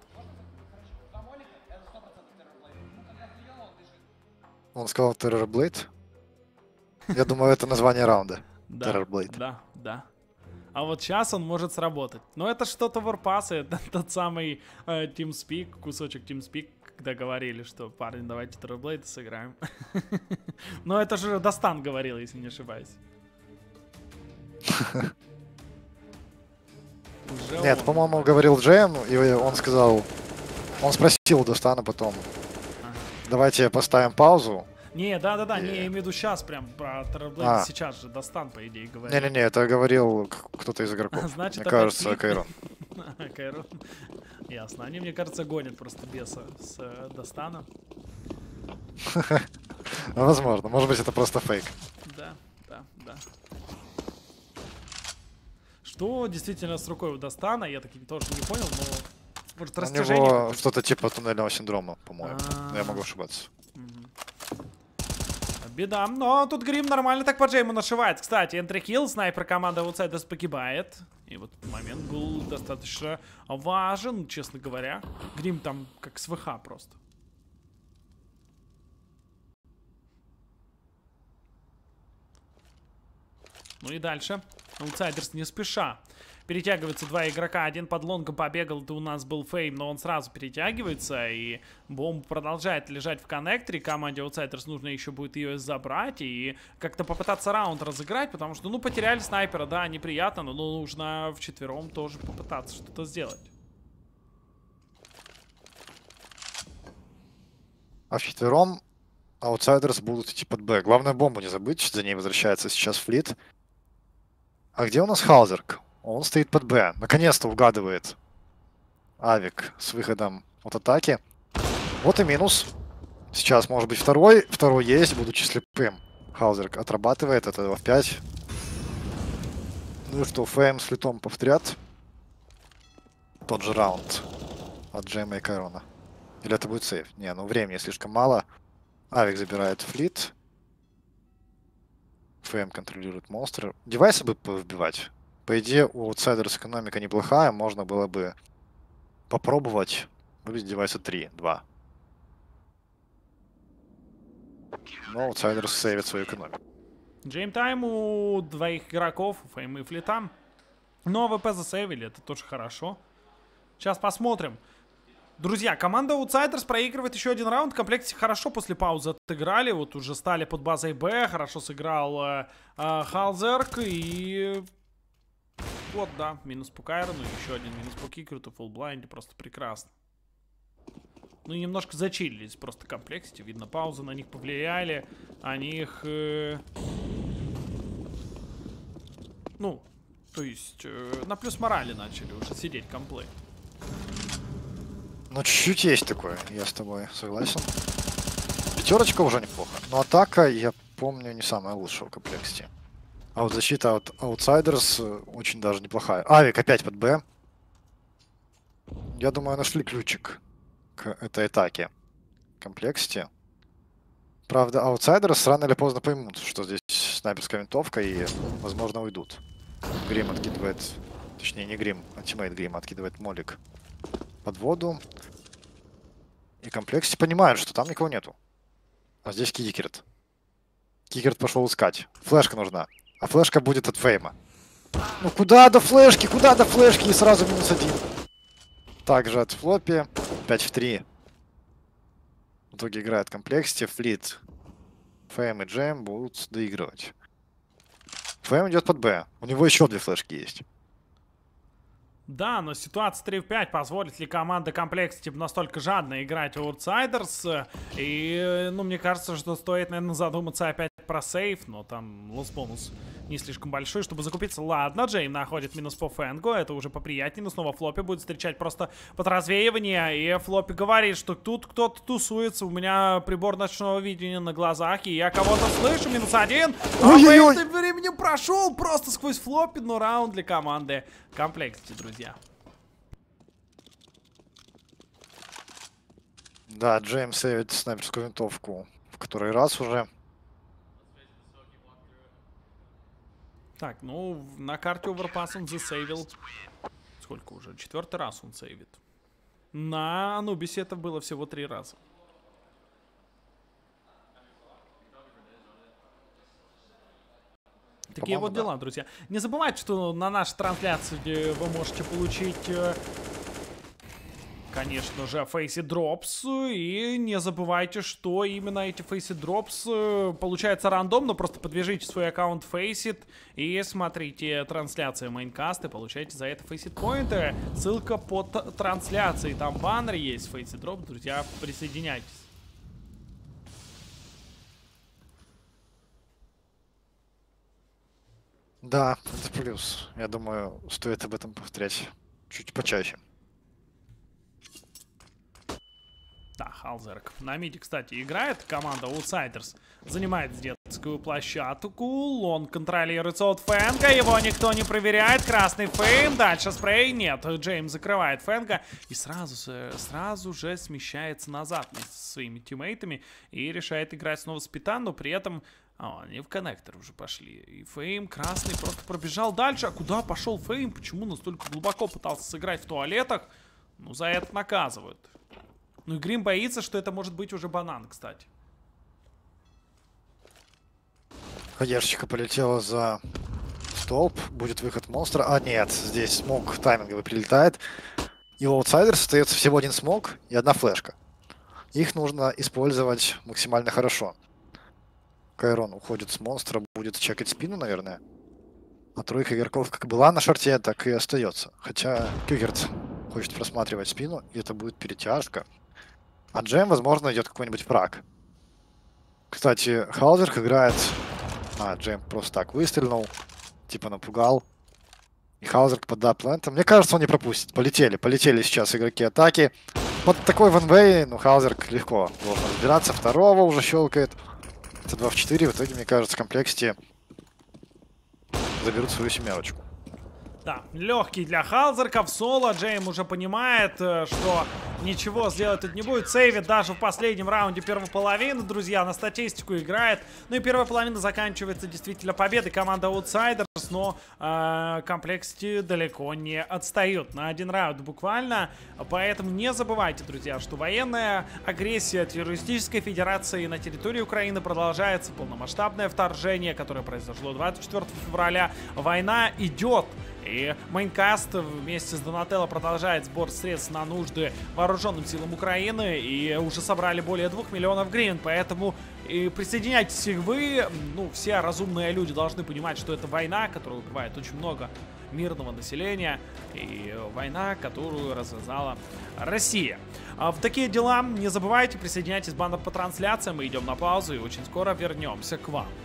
Он сказал Terror Blade. Я думаю, это название раунда. Да, Terror Blade. да. А вот сейчас он может сработать. Но это что-то Warpass, это тот самый TeamSpeak, кусочек TeamSpeak, когда говорили, что парни, давайте Terror Blade сыграем. Но это же Достан говорил, если не ошибаюсь. Нет, по-моему, говорил Джем, и он сказал... Он спросил у Достана потом. Давайте поставим паузу. Не, да, не, я имею в виду сейчас прям про Terror Blade, сейчас же Достан, по идее, говорит. Не-не-не, это говорил кто-то из игроков. Значит, мне кажется, Кайрон. Кайрон. Ясно. Они, мне кажется, гонят просто беса с Достаном. Возможно. Может быть, это просто фейк. Да. Что действительно с рукой у Достана, я таки тоже не понял, но... Может, растяжение? У него что-то типа туннельного синдрома, по-моему. Но я могу ошибаться. Беда. Но тут Грим нормально так по Джейму нашивает. Кстати, энтрикилл, снайпер команды Outsiders погибает. И вот момент был достаточно важен, честно говоря. Грим там как с ВХ просто. Ну и дальше. Outsiders не спеша. Перетягиваются два игрока. Один под лонгом побегал, это у нас был Фейм, но он сразу перетягивается. И бомба продолжает лежать в коннекторе. Команде Outsiders нужно еще будет ее забрать и как-то попытаться раунд разыграть. Потому что, ну, потеряли снайпера, да, неприятно, но нужно вчетвером тоже попытаться что-то сделать. А вчетвером Outsiders будут идти под Б. Главное бомбу не забыть, за ней возвращается сейчас флит. А где у нас Халзерк? Он стоит под Б. Наконец-то угадывает Авик с выходом от атаки. Вот и минус. Сейчас может быть второй. Второй есть, будучи слепым. Хаузер отрабатывает, это в 5. Ну и что, ФМ с флитом повторят. Тот же раунд от Джема и Кайрона. Или это будет сейф? Не, ну времени слишком мало. Авик забирает флит. ФМ контролирует монстра. Девайсы бы повбивать. По идее, у аутсайдерс экономика неплохая. Можно было бы попробовать выбить девайса 3-2. Но аутсайдерс сейвит свою экономику. Джеймтайм у двоих игроков, Фейм и Флита. Но АВП засейвили, это тоже хорошо. Сейчас посмотрим. Друзья, команда Outsiders проигрывает еще один раунд. В комплекте хорошо после паузы отыграли. Вот уже стали под базой Б. Хорошо сыграл Халзерк. И вот, да, минус по Кайрону. Еще один минус по Кикруту. Фуллблайнде. Просто прекрасно. Ну, немножко зачилились просто в комплекте. Видно, паузы на них повлияли. Они их... ну, то есть на плюс морали начали уже сидеть комплей. Ну, чуть-чуть есть такое, я с тобой согласен. Пятерочка уже неплохо. Но атака, я помню, не самая лучшая в комплекте. А вот защита от Outsiders очень даже неплохая. Авик опять под Б. Я думаю, нашли ключик к этой атаке в комплекте. Правда, Outsiders рано или поздно поймут, что здесь снайперская винтовка и, возможно, уйдут. Грим откидывает, точнее не Грим, а тиммейт Грим откидывает молик под воду. И в комплекте понимают, что там никого нету. А здесь Кикерт. Кикерт пошел искать. Флешка нужна. А флешка будет от Фейма. Ну куда до флешки? Куда до флешки? И сразу -1. Также от Флоппи. 5 в 3. В итоге играет в комплекте. Флит, Фейм и Джем будут доигрывать. Фейм идет под Б. У него еще 2 флешки есть. Да, но ситуация 3 в 5. Позволит ли команда комплекте настолько жадно играть в Outsiders? И, ну, мне кажется, что стоит, наверное, задуматься опять про сейф. Но там лосс-бонус не слишком большой, чтобы закупиться. Ладно, Джейм находит минус по Фэнгу. Это уже поприятнее. Но снова Флоппи будет встречать просто под развеивание. И Флоппи говорит, что тут кто-то тусуется. У меня прибор ночного видения на глазах. И я кого-то слышу. -1. Ой-ой-ой! Тем временем прошел просто сквозь Флоппи. Но раунд для команды комплекте, друзья. Да, Джеймс сейвит снайперскую винтовку в который раз уже. Так, ну, на карте Overpass он засейвил. Сколько уже? 4-й раз он сейвит. На Анубисе это было всего 3 раза. Такие вот дела, друзья. Не забывайте, что на нашей трансляции вы можете получить, конечно же, Faceit Drops. И не забывайте, что именно эти Faceit Drops получается рандомно. Просто подвяжите свой аккаунт Faceit и смотрите трансляцию Майнкаст и получайте за это Faceit Pointer. Ссылка под трансляцией. Там баннер есть Faceit Drops. Друзья, присоединяйтесь. Да, это плюс. Я думаю, стоит об этом повторять чуть почаще. Да, Халзерк. На миде, кстати, играет команда Outsiders. Занимает детскую площадку. Лон контролируется от Фэнга. Его никто не проверяет. Красный Фейм. Дальше спрей. Нет, Джеймс закрывает Фэнга. И сразу же смещается назад вместе со своими тиммейтами. И решает играть снова с Питан. Но при этом... они в коннектор уже пошли. И Фейм красный просто пробежал дальше. А куда пошел Фейм? Почему настолько глубоко пытался сыграть в туалетах? Ну, за это наказывают. Ну и Грим боится, что это может быть уже банан, кстати. Ходяшечка полетела за столб. Будет выход монстра. А нет, здесь смог тайминговый прилетает. И у Outsiders остается всего 1 смог и 1 флешка. Их нужно использовать максимально хорошо. Кайрон уходит с монстра, будет чекать спину, наверное. А тройка игроков как была на шорте, так и остается. Хотя Кюгерт хочет просматривать спину, и это будет перетяжка. А Джем, возможно, идет какой-нибудь фраг. Кстати, Халзерк играет... Джем просто так выстрелил, типа напугал. И Хаузерк под аплентом. Мне кажется, он не пропустит. Полетели сейчас игроки атаки. Вот такой ванвей, ну, Хаузерк легко должен разбираться. Второго уже щелкает. Это 2 в 4. В итоге, мне кажется, в комплекте заберут свою семерочку. Да, легкий для Халзерка в соло. Джейм уже понимает, что ничего сделать тут не будет. Сейвит даже в последнем раунде первой половины, друзья, на статистику играет. Ну и первая половина заканчивается действительно победой команды Outsiders, но Complexity далеко не отстают. На один раунд буквально. Поэтому не забывайте, друзья, что военная агрессия террористической федерации на территории Украины продолжается. Полномасштабное вторжение, которое произошло 24 февраля. Война идет. И Майнкаст вместе с Донателло продолжает сбор средств на нужды вооруженным силам Украины. И уже собрали более 2 миллионов гривен. Поэтому и присоединяйтесь и вы. Ну, все разумные люди должны понимать, что это война, которая убивает очень много мирного населения. И война, которую развязала Россия. В такие дела не забывайте, присоединяйтесь к баннер по трансляциям. Мы идем на паузу и очень скоро вернемся к вам.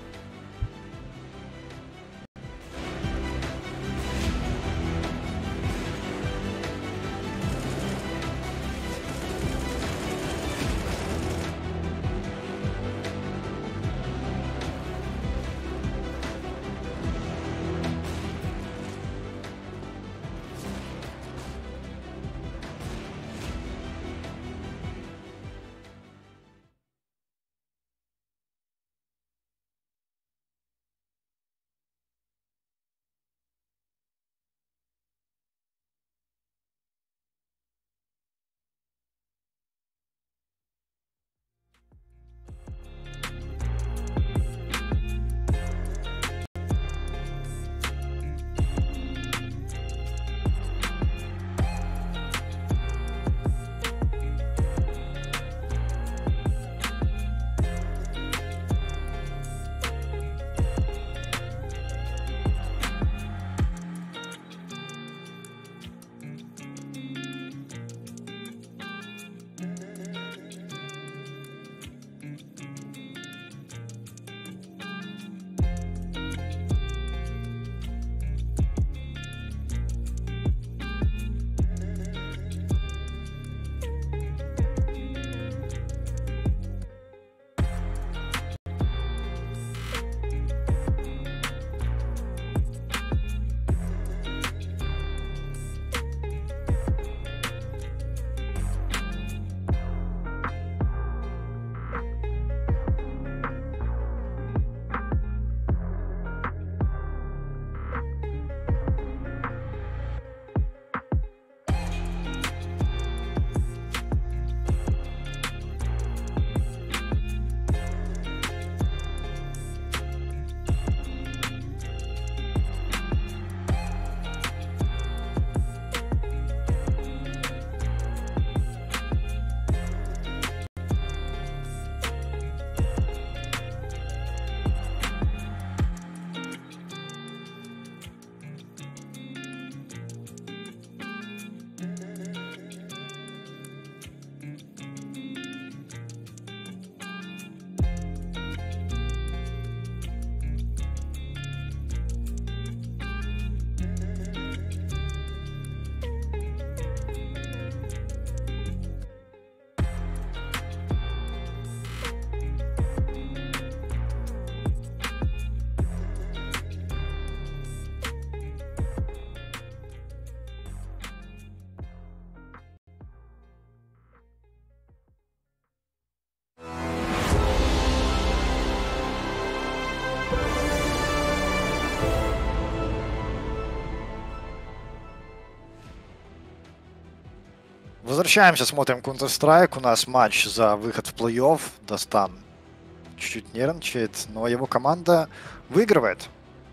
Возвращаемся, смотрим Counter-Strike. У нас матч за выход в плей-офф. Достан чуть-чуть нервничает, но его команда выигрывает.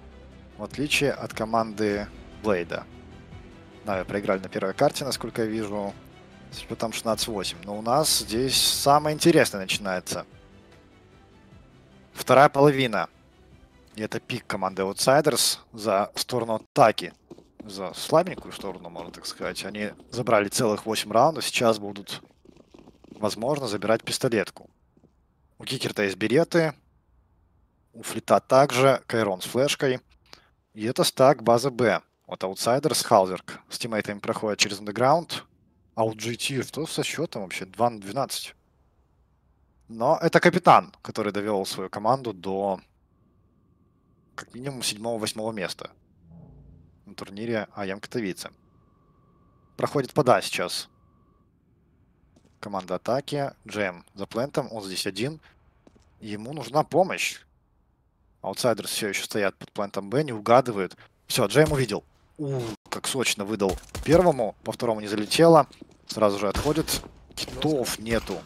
В отличие от команды Блейда. Нави проиграли на первой карте, насколько я вижу. Там 16-8. Но у нас здесь самое интересное начинается. Вторая половина. И это пик команды Outsiders за сторону атаки. За слабенькую сторону, можно так сказать. Они забрали целых 8 раундов. Сейчас будут, возможно, забирать пистолетку. У Кикерта есть береты. У Флита также. Кайрон с флешкой. И это стак база Б. Вот Outsiders, Халзерк с тиммейтами проходят через Underground. А у GT что со счетом вообще? 2-12. Но это капитан, который довел свою команду до как минимум 7-8 места на турнире АЕМ Катовице. Проходит пода сейчас. Команда атаки. Джем за плентом. Он здесь один. Ему нужна помощь. Аутсайдерс все еще стоят под плентом Б, не угадывают. Все, Джем увидел. Как сочно выдал первому. По второму не залетело. Сразу же отходит. Китов нету.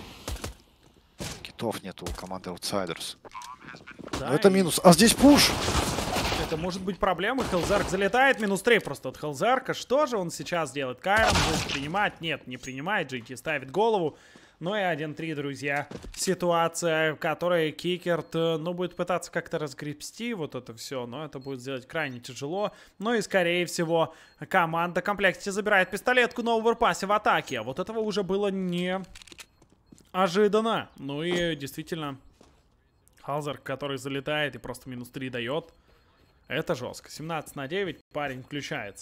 Китов нету у команды Outsiders. Да, Но это минус. А здесь пуш! Это может быть проблемой. Хелзарк залетает. Минус 3 просто от Хелзарка. Что же он сейчас делает? Кайрон будет принимать? Нет, не принимает. GT ставит голову. Ну и 1-3, друзья. Ситуация, в которой Кикерт, ну, будет пытаться как-то разгребсти вот это все. Но это будет сделать крайне тяжело. Ну и, скорее всего, команда комплекте забирает пистолетку на оверпассе в атаке. Вот этого уже было не ожиданно. Ну и действительно, Халзарк, который залетает и просто минус 3 дает. Это жестко. 17-9. Парень включается.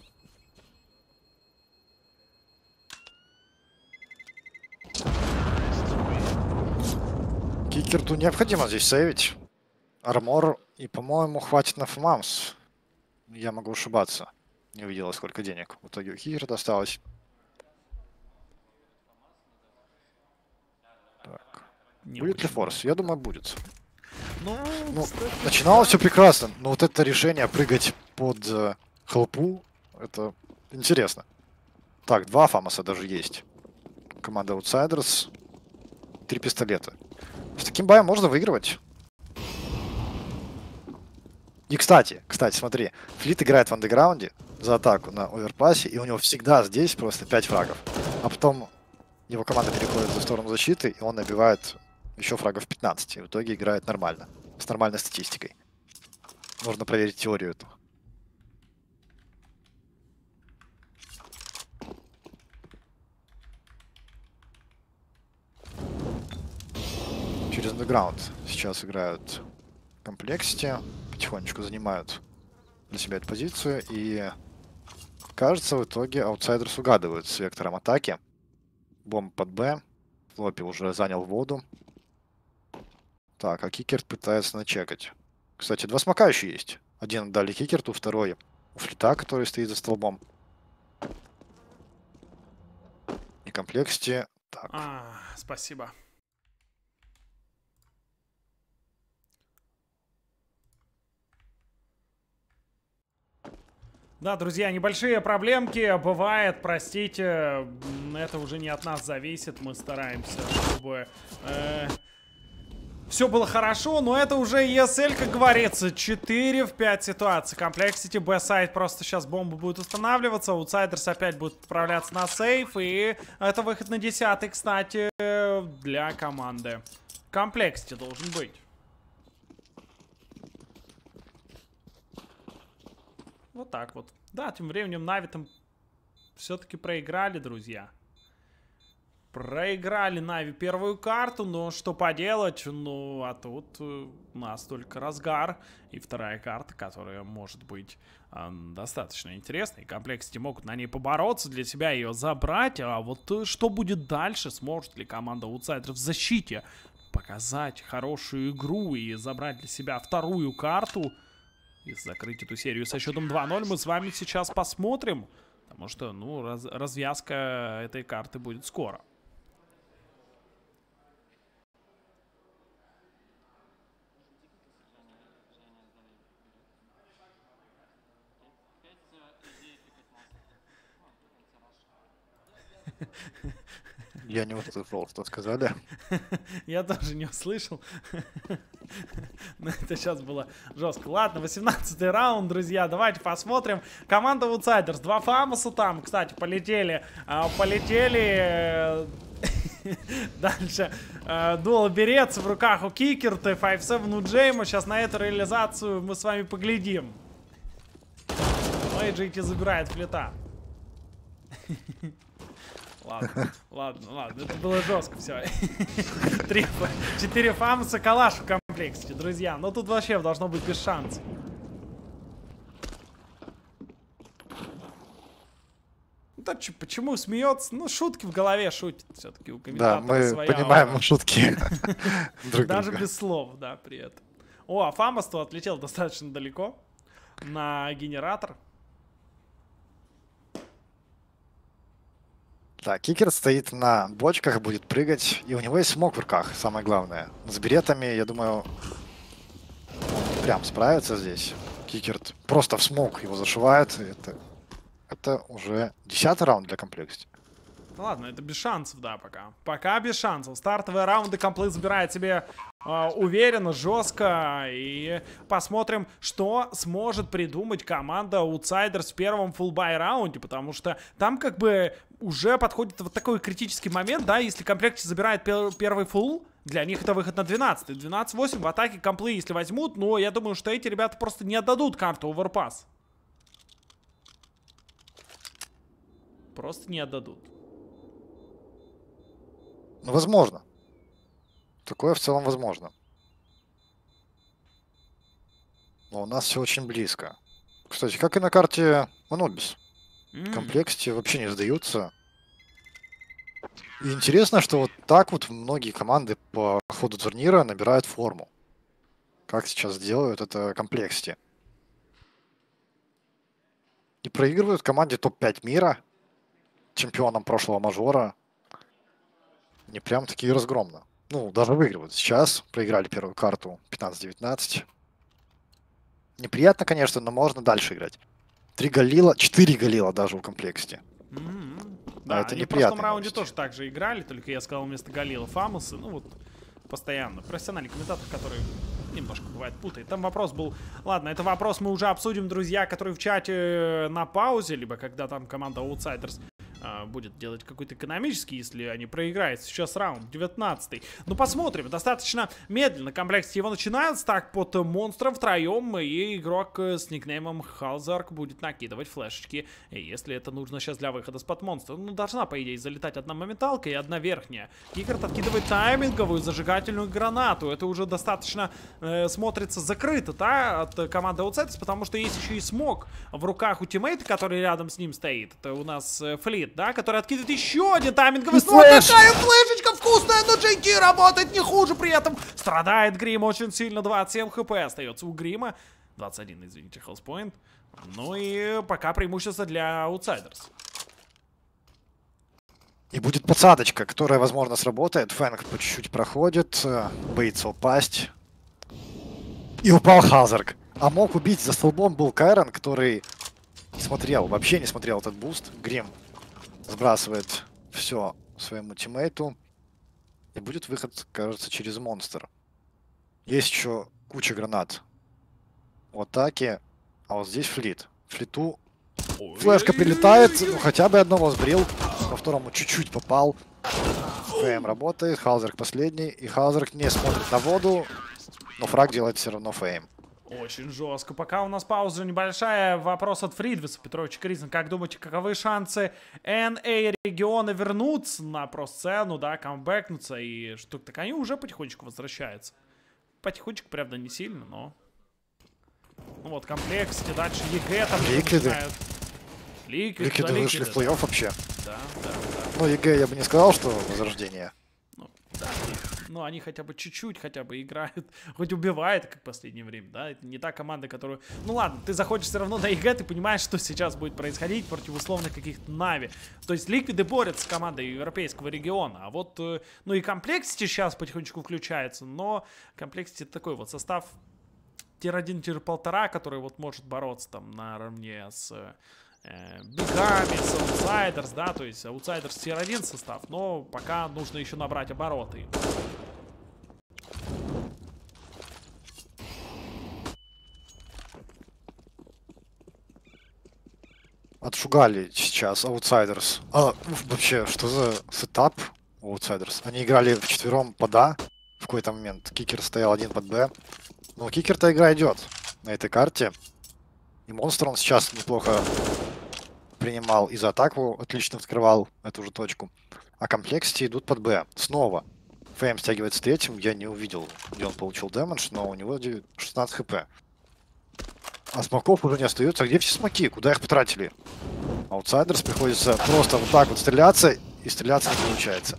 Кикерту необходимо здесь сейвить. Армор. И, по-моему, хватит на ФМАМС. Я могу ошибаться. Не увидела, сколько денег. В итоге у Кикерта осталось. Так. Будет ли форс? Я думаю, будет. Ну, кстати, начиналось все прекрасно. Но вот это решение прыгать под хелпу, это интересно. Так, 2 фамоса даже есть. Команда Outsiders. 3 пистолета. С таким боем можно выигрывать. И, кстати, смотри. Флит играет в андеграунде за атаку на оверпассе, и у него всегда здесь просто 5 фрагов. А потом его команда переходит за сторону защиты, и он набивает еще фрагов 15. И в итоге играет нормально. С нормальной статистикой. Нужно проверить теорию эту. Через андеграунд сейчас играют в комплекте. Потихонечку занимают для себя эту позицию. И кажется, в итоге Outsiders угадывают с вектором атаки. Бомба под Б. Флоппи уже занял воду. Так, а Кикерт пытается начекать. Кстати, 2 смока еще есть. Один дали Кикерту, второй у Флита, который стоит за столбом. И комплекте. Так. Спасибо. Да, друзья, небольшие проблемки бывает, простите, это уже не от нас зависит, мы стараемся, чтобы все было хорошо, но это уже ESL, как говорится, 4 в 5 ситуаций. Complexity, B-сайд, просто сейчас бомба будет устанавливаться, Outsiders опять будет отправляться на сейф, и это выход на 10-й, кстати, для команды. Complexity должен быть. Вот так вот. Да, тем временем Нави там все-таки проиграли, друзья. Проиграли Нави первую карту, но что поделать? Ну, а тут у нас только разгар. И вторая карта, которая может быть достаточно интересной. Complexity могут на ней побороться, для себя ее забрать. А вот что будет дальше? Сможет ли команда Outsiders в защите показать хорошую игру и забрать для себя вторую карту? И закрыть эту серию со счетом 2-0 мы с вами сейчас посмотрим. Потому что, ну, развязка этой карты будет скоро. Я не услышал, что сказали. Я тоже не услышал. Но это сейчас было жестко. Ладно, 18-й раунд, друзья. Давайте посмотрим. Команда Outsiders. 2 фамоса там, кстати, полетели. Полетели. Дальше. Дуал берется в руках у Кикерта. 5-7 у Джейма. Сейчас на эту реализацию мы с вами поглядим. Ну и GT забирает Флита. Ладно, это было жестко все. 4 фамоса, калаш в комплекте, друзья. Но тут вообще должно быть без шансов. Да, почему смеется? Ну, шутки в голове шутит все-таки у Да, комментатора мы своя понимаем аура. шутки друг Даже друга. без слов, да, при этом. О, а Фамос-то отлетел достаточно далеко на генератор. Так, Кикер стоит на бочках, будет прыгать, и у него есть смог в руках, самое главное. С беретами, я думаю, он прям справится здесь. Кикер просто в смог его зашивает, и это уже 10-й раунд для комплекции. Ну ладно, это без шансов, да, пока. Пока без шансов. Стартовые раунды комплект забирает себе уверенно, жестко. И посмотрим, что сможет придумать команда Outsiders в первом фуллбай раунде. Потому что там как бы уже подходит вот такой критический момент, да, если комплект забирает первый фулл, для них это выход на 12. 12-8 в атаке комплы, если возьмут, но я думаю, что эти ребята просто не отдадут карту Overpass. Просто не отдадут. Ну, возможно. Такое в целом возможно. Но у нас все очень близко. Кстати, как и на карте Anubis. В комплекте вообще не сдаются. И интересно, что вот так вот многие команды по ходу турнира набирают форму. Как сейчас делают это комплекте. И проигрывают команде топ-5 мира, чемпионам прошлого мажора. Не прям таки разгромно. Ну, даже выигрывают. Сейчас проиграли первую карту 15-19. Неприятно, конечно, но можно дальше играть. 3 Галила, 4 Галила даже в комплекте. Да, это они в прошлом раунде новости. тоже так же играли, только я сказал вместо Галила Фамусы. Ну вот, постоянно. Профессиональный комментатор, который немножко бывает путает. Там вопрос был... Ладно, это вопрос мы уже обсудим, друзья, которые в чате на паузе, либо когда там команда Outsiders будет делать какой-то экономический, если они проиграют. Сейчас раунд 19-й. Ну, посмотрим. Достаточно медленно комплекте его начинается. Так, под монстром втроем. И игрок с никнеймом Халзарк будет накидывать флешечки. И если это нужно сейчас для выхода с под монстра. Ну, должна, по идее, залетать одна моменталка и одна верхняя. Кикерт откидывает тайминговую зажигательную гранату. Это уже достаточно смотрится закрыто, да, от команды Outsiders, потому что есть еще и смог в руках у тиммейта, который рядом с ним стоит. Это у нас Флит, да, который откидывает еще один тайминговый снова. Такая флешечка вкусная, но JT работает не хуже при этом. Страдает Грим очень сильно, 27 хп остается у Грима. 21, извините, хелспоинт. Ну и пока преимущество для Outsiders. И будет подсадочка, которая, возможно, сработает. Фэнк по чуть-чуть проходит, боится упасть. И упал Халзарк. А мог убить, за столбом был Кайрон, который не смотрел, вообще не смотрел этот буст. Грим сбрасывает все своему тиммейту. И будет выход, кажется, через монстр. Есть еще куча гранат в атаке. А вот здесь Флит. Флиту флешка прилетает. Ну, хотя бы одного сбрил. По второму чуть-чуть попал. ФМ работает. Халзарк последний. И Халзарк не смотрит на воду. Но фраг делает все равно ФМ. Очень жестко. Пока у нас пауза небольшая. Вопрос от Фридвиса Петровича Кризен. Как думаете, каковы шансы NA региона вернуться на про-сцену, да, камбэкнуться? И что так они уже потихонечку возвращаются. Потихонечку, правда, не сильно, но... Ну вот, комплексити, дальше ЕГЭ там начинают. Ликвиды вышли в плей-офф вообще. Да. Ну, ЕГЭ я бы не сказал, что возрождение. Ну, да. Ну, они хотя бы чуть-чуть хотя бы играют. Хоть убивает, как в последнее время, да. Это не та команда, которую... Ну ладно, ты заходишь все равно на ЕГЭ, ты понимаешь, что сейчас будет происходить против условных каких-то Нави. То есть Ликвиды борются с командой европейского региона. А вот, ну и комплексити сейчас потихонечку включается. Но комплексити такой вот состав тир-1, тир-1,5, который вот может бороться там наравне с... Бигами, с Outsiders, да, то есть Outsiders тир-1 состав, но пока нужно еще набрать обороты. Отшугали сейчас Outsiders. Вообще, что за сетап у Outsiders? Они играли вчетвером под А в какой-то момент. Кикер стоял один под Б. Но Кикер-то игра идет на этой карте. И монстр он сейчас неплохо принимал и за атаку, отлично вскрывал эту же точку. А комплексити идут под Б. Снова. ФМ стягивается третьим. Я не увидел, где он получил дэмэдж, но у него 16 хп. А смоков уже не остается. Где все смоки? Куда их потратили? Аутсайдерс приходится просто вот так вот стреляться, и стреляться не получается.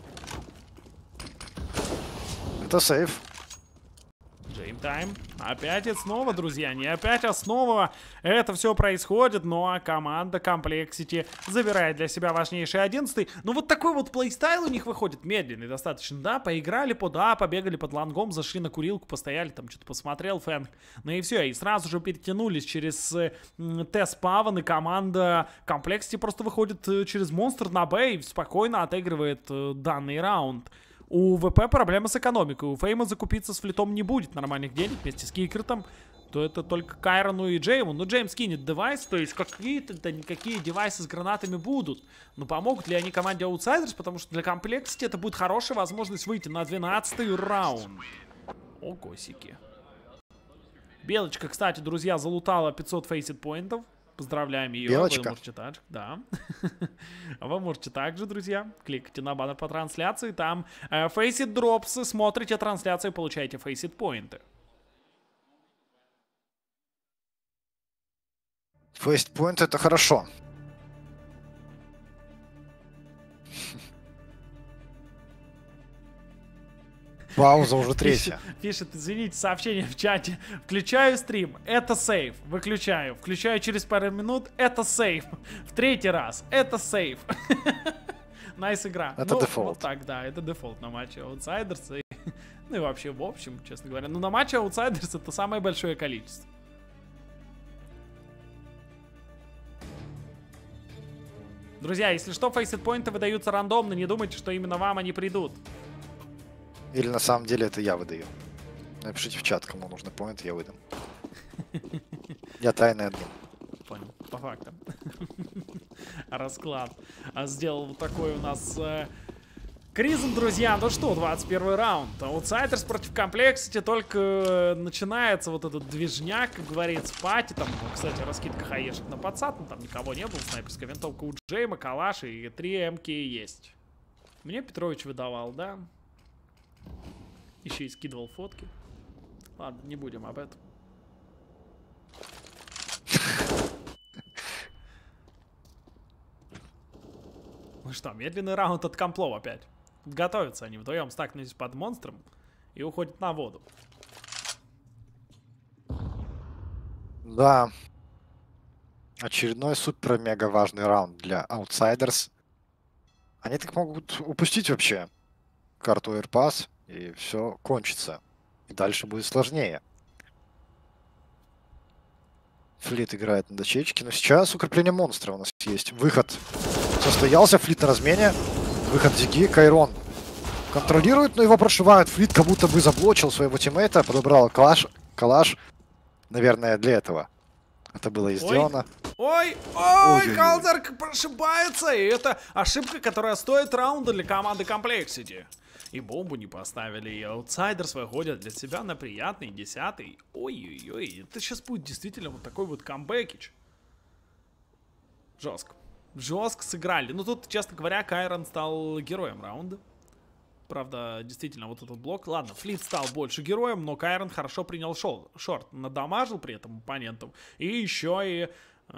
Это сейф. Джеймтайм. Опять и снова, друзья, не опять, а снова это все происходит. Ну а команда Complexity забирает для себя важнейший 11-й. Ну вот такой вот плейстайл у них выходит медленный достаточно, да. Поиграли под А, побегали под лонгом, зашли на курилку, постояли, там что-то посмотрел Фэнк. Ну и все, и сразу же перетянулись через тест Паван, и команда Complexity просто выходит через монстр на Б и спокойно отыгрывает данный раунд. У ВП проблема с экономикой. У Фейма закупиться с флитом не будет нормальных денег вместе с Кикертом. То это только Кайрону и Джейму. Но Джейм скинет девайс, то есть какие-то никакие девайсы с гранатами будут. Но помогут ли они команде Outsiders? Потому что для Complexity это будет хорошая возможность выйти на 12-й раунд. О, косики. Белочка, кстати, друзья, залутала 500 фейсит-поинтов. Поздравляем ее. Белочка. Вы можете также, да. Вы можете также, друзья, кликайте на баннер по трансляции. Там Faceit Drops, смотрите трансляцию, получаете Faceit поинты. Faceit point это хорошо. Пауза уже третья. Пишет, извините, сообщение в чате. Включаю стрим, это сейф. Выключаю. Включаю через пару минут, это сейф. В третий раз, это сейф. Найс игра. Это дефолт. Вот так, да, это дефолт на матче Outsiders. Ну и вообще, в общем, честно говоря. Ну на матче Outsiders это самое большое количество. Друзья, если что, фейсит-поинты выдаются рандомно. Не думайте, что именно вам они придут. Или на самом деле это я выдаю. Напишите в чат, кому нужны поинты, я выдам. Я тайный админ. Понял, по фактам. Расклад сделал вот такой у нас Кризм, друзья. Ну что, 21 раунд. Outsiders против Complexity. Только начинается вот этот движняк, как говорится, пати. Там, кстати, раскидка хаешек на подсад. Ну, там никого не было. Снайперская винтовка у Джейма, калаш и 3 МК есть. Мне Петрович выдавал, да? Еще и скидывал фотки. Ладно, не будем об этом. Ну что, медленный раунд от комплов опять. Готовятся они вдвоем, стакнулись под монстром и уходят на воду. Да. Очередной супер-мега важный раунд для Outsiders. Они так могут упустить вообще карту AirPass, и все кончится. И дальше будет сложнее. Флит играет на дощечке, но сейчас укрепление монстра у нас есть. Выход состоялся, Флит на размене. Выход Зиги, Кайрон контролирует, но его прошивают. Флит как будто бы заблочил своего тиммейта, подобрал калаш. Наверное, для этого это было и сделано. Ой, Халдерк прошибается, и это ошибка, которая стоит раунда для команды Complexity. И бомбу не поставили, и Outsiders выходят для себя на приятный 10-й. Ой-ой-ой, это сейчас будет действительно вот такой вот камбэкич. Жестко. Жестко сыграли. Ну тут, честно говоря, Кайрон стал героем раунда. Правда, действительно, вот этот блок. Ладно, Флит стал больше героем, но Кайрон хорошо принял шорт. Надамажил при этом оппонентам. И еще и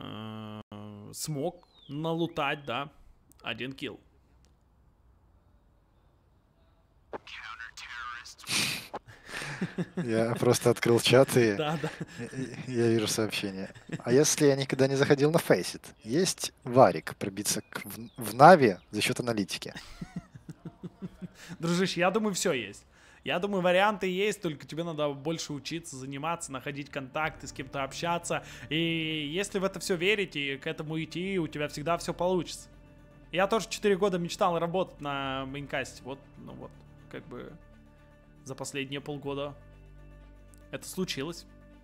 смог налутать, да, 1 килл. Я просто открыл чат и да. Я вижу сообщение. А если я никогда не заходил на Faceit? Есть варик пробиться в Нави за счет аналитики? Дружище, я думаю, все есть. Я думаю, варианты есть, только тебе надо больше учиться, заниматься, находить контакты, с кем-то общаться. И если в это все верить и к этому идти, у тебя всегда все получится. Я тоже 4 года мечтал работать на мейнкасте. Вот, ну вот, как бы за последние полгода это случилось.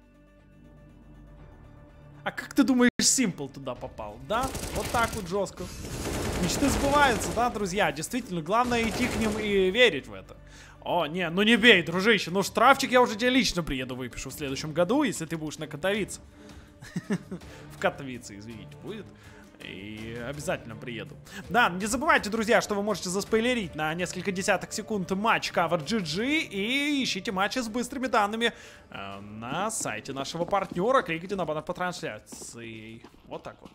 А как ты думаешь, Simple туда попал, да? Вот так вот жестко. Мечты сбываются, да, друзья? Действительно, главное идти к ним и верить в это. О, не, ну не бей, дружище. Ну штрафчик я уже тебе лично приеду выпишу в следующем году, если ты будешь на Катовице. В Катовице, извините, будет. И обязательно приеду. Да, не забывайте, друзья, что вы можете заспойлерить на несколько десяток секунд матч Cover GG и ищите матчи с быстрыми данными на сайте нашего партнера. Кликайте на баннер по трансляции. Вот так вот.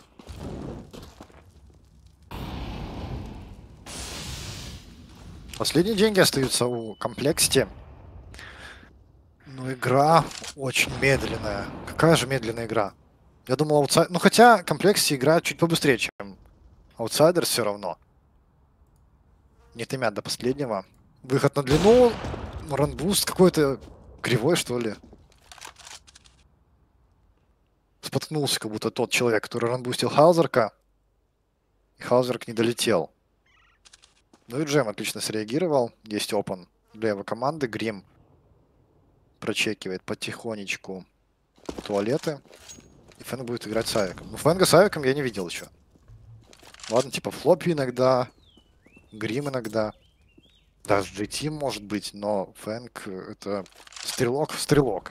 Последние деньги остаются у Complexity. Ну, игра очень медленная. Какая же медленная игра? Я думал, аутсайдер... Ну, хотя Complexity играет чуть побыстрее, чем Outsiders все равно. Не тымят до последнего. Выход на длину. Ранбуст какой-то кривой, что ли. Споткнулся, как будто тот человек, который ранбустил Хаузерка. И Хаузерк не долетел. Ну и Джем отлично среагировал. Есть опен для его команды. Грим прочекивает потихонечку туалеты. И Фэнг будет играть с Авиком. Ну, Фэнга с Авиком я не видел еще. Ладно, типа Флоппи иногда. Грим иногда. Даже GT может быть, но Фэнг это стрелок.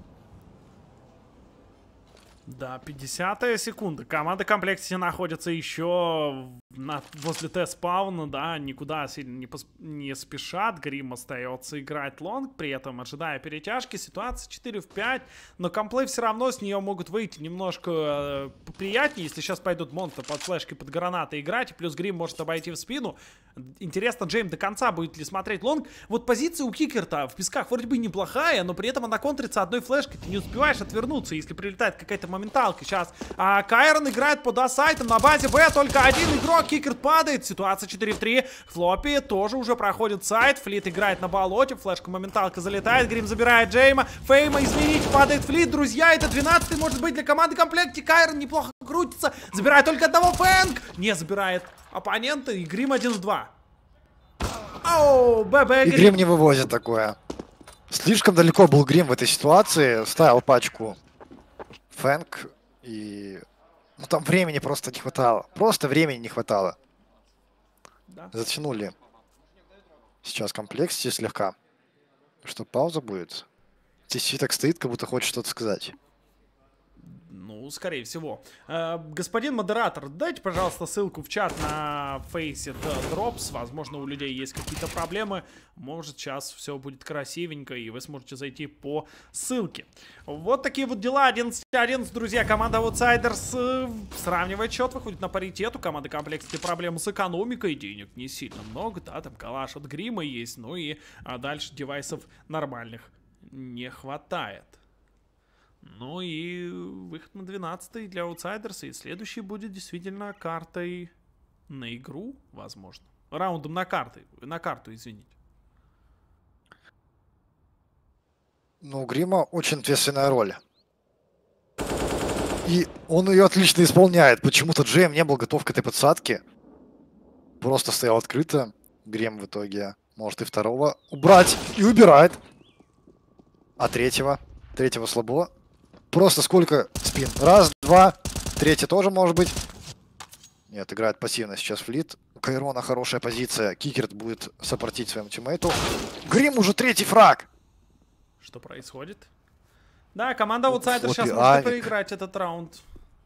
Да, 50-я секунда. Команда Complexity находится еще возле Т-спауна, да, никуда сильно не спешат. Грим остается играть лонг, при этом ожидая перетяжки. Ситуация 4 в 5, но комплей все равно с нее могут выйти немножко поприятнее, если сейчас пойдут монстры под флешки, под гранаты играть, и плюс Грим может обойти в спину. Интересно, Джейм до конца будет ли смотреть лонг. Вот позиция у Кикерта в песках вроде бы неплохая, но при этом она контрится одной флешкой. Ты не успеваешь отвернуться, если прилетает какая-то моменталка. Сейчас Кайрон играет под А-сайтом на базе Б. Только один игрок. Кикерт падает. Ситуация 4 в 3. Флоппи тоже уже проходит сайт. Флит играет на болоте. Флешка моменталка залетает. Грим забирает Джейма. Фейма изменить. Падает Флит. Друзья, это 12-й может быть для команды Комплекти. Кайрон неплохо крутится. Забирает только одного. Фэнг не забирает оппонента. И Грим 1 в 2. Оу, ББ И Грим не вывозит такое. Слишком далеко был Грим в этой ситуации. Ставил пачку Фэнг. И... Ну там времени просто не хватало. Просто времени не хватало. Да. Затянули сейчас Complexity слегка. Что, пауза будет? TC так стоит, как будто хочет что-то сказать. Ну, скорее всего. Господин модератор, дайте, пожалуйста, ссылку в чат на Faceit Drops. Возможно, у людей есть какие-то проблемы. Может, сейчас все будет красивенько, и вы сможете зайти по ссылке. Вот такие вот дела. 11-11, друзья. Команда Outsiders сравнивает счет, выходит на паритет. У команды Complexity проблемы с экономикой. Денег не сильно много. Да, там калаш от Грима есть. Ну и дальше девайсов нормальных не хватает. Ну и выход на 12-й для Outsiders. И следующий будет действительно картой на игру, возможно. Раундом на карту, извините. Ну, у Грима очень ответственная роль. И он ее отлично исполняет. Почему-то Джейм не был готов к этой подсадке. Просто стоял открыто. Грим в итоге может и второго убрать. И убирает. А третьего слабо. Просто сколько спин? Раз, два. Третий тоже может быть. Нет, играет пассивно сейчас Флит. У Кайрона хорошая позиция. Кикерт будет сопортить своему тиммейту. Грим уже третий фраг. Что происходит? Да, команда Outsiders сейчас может Авик. проиграть этот раунд.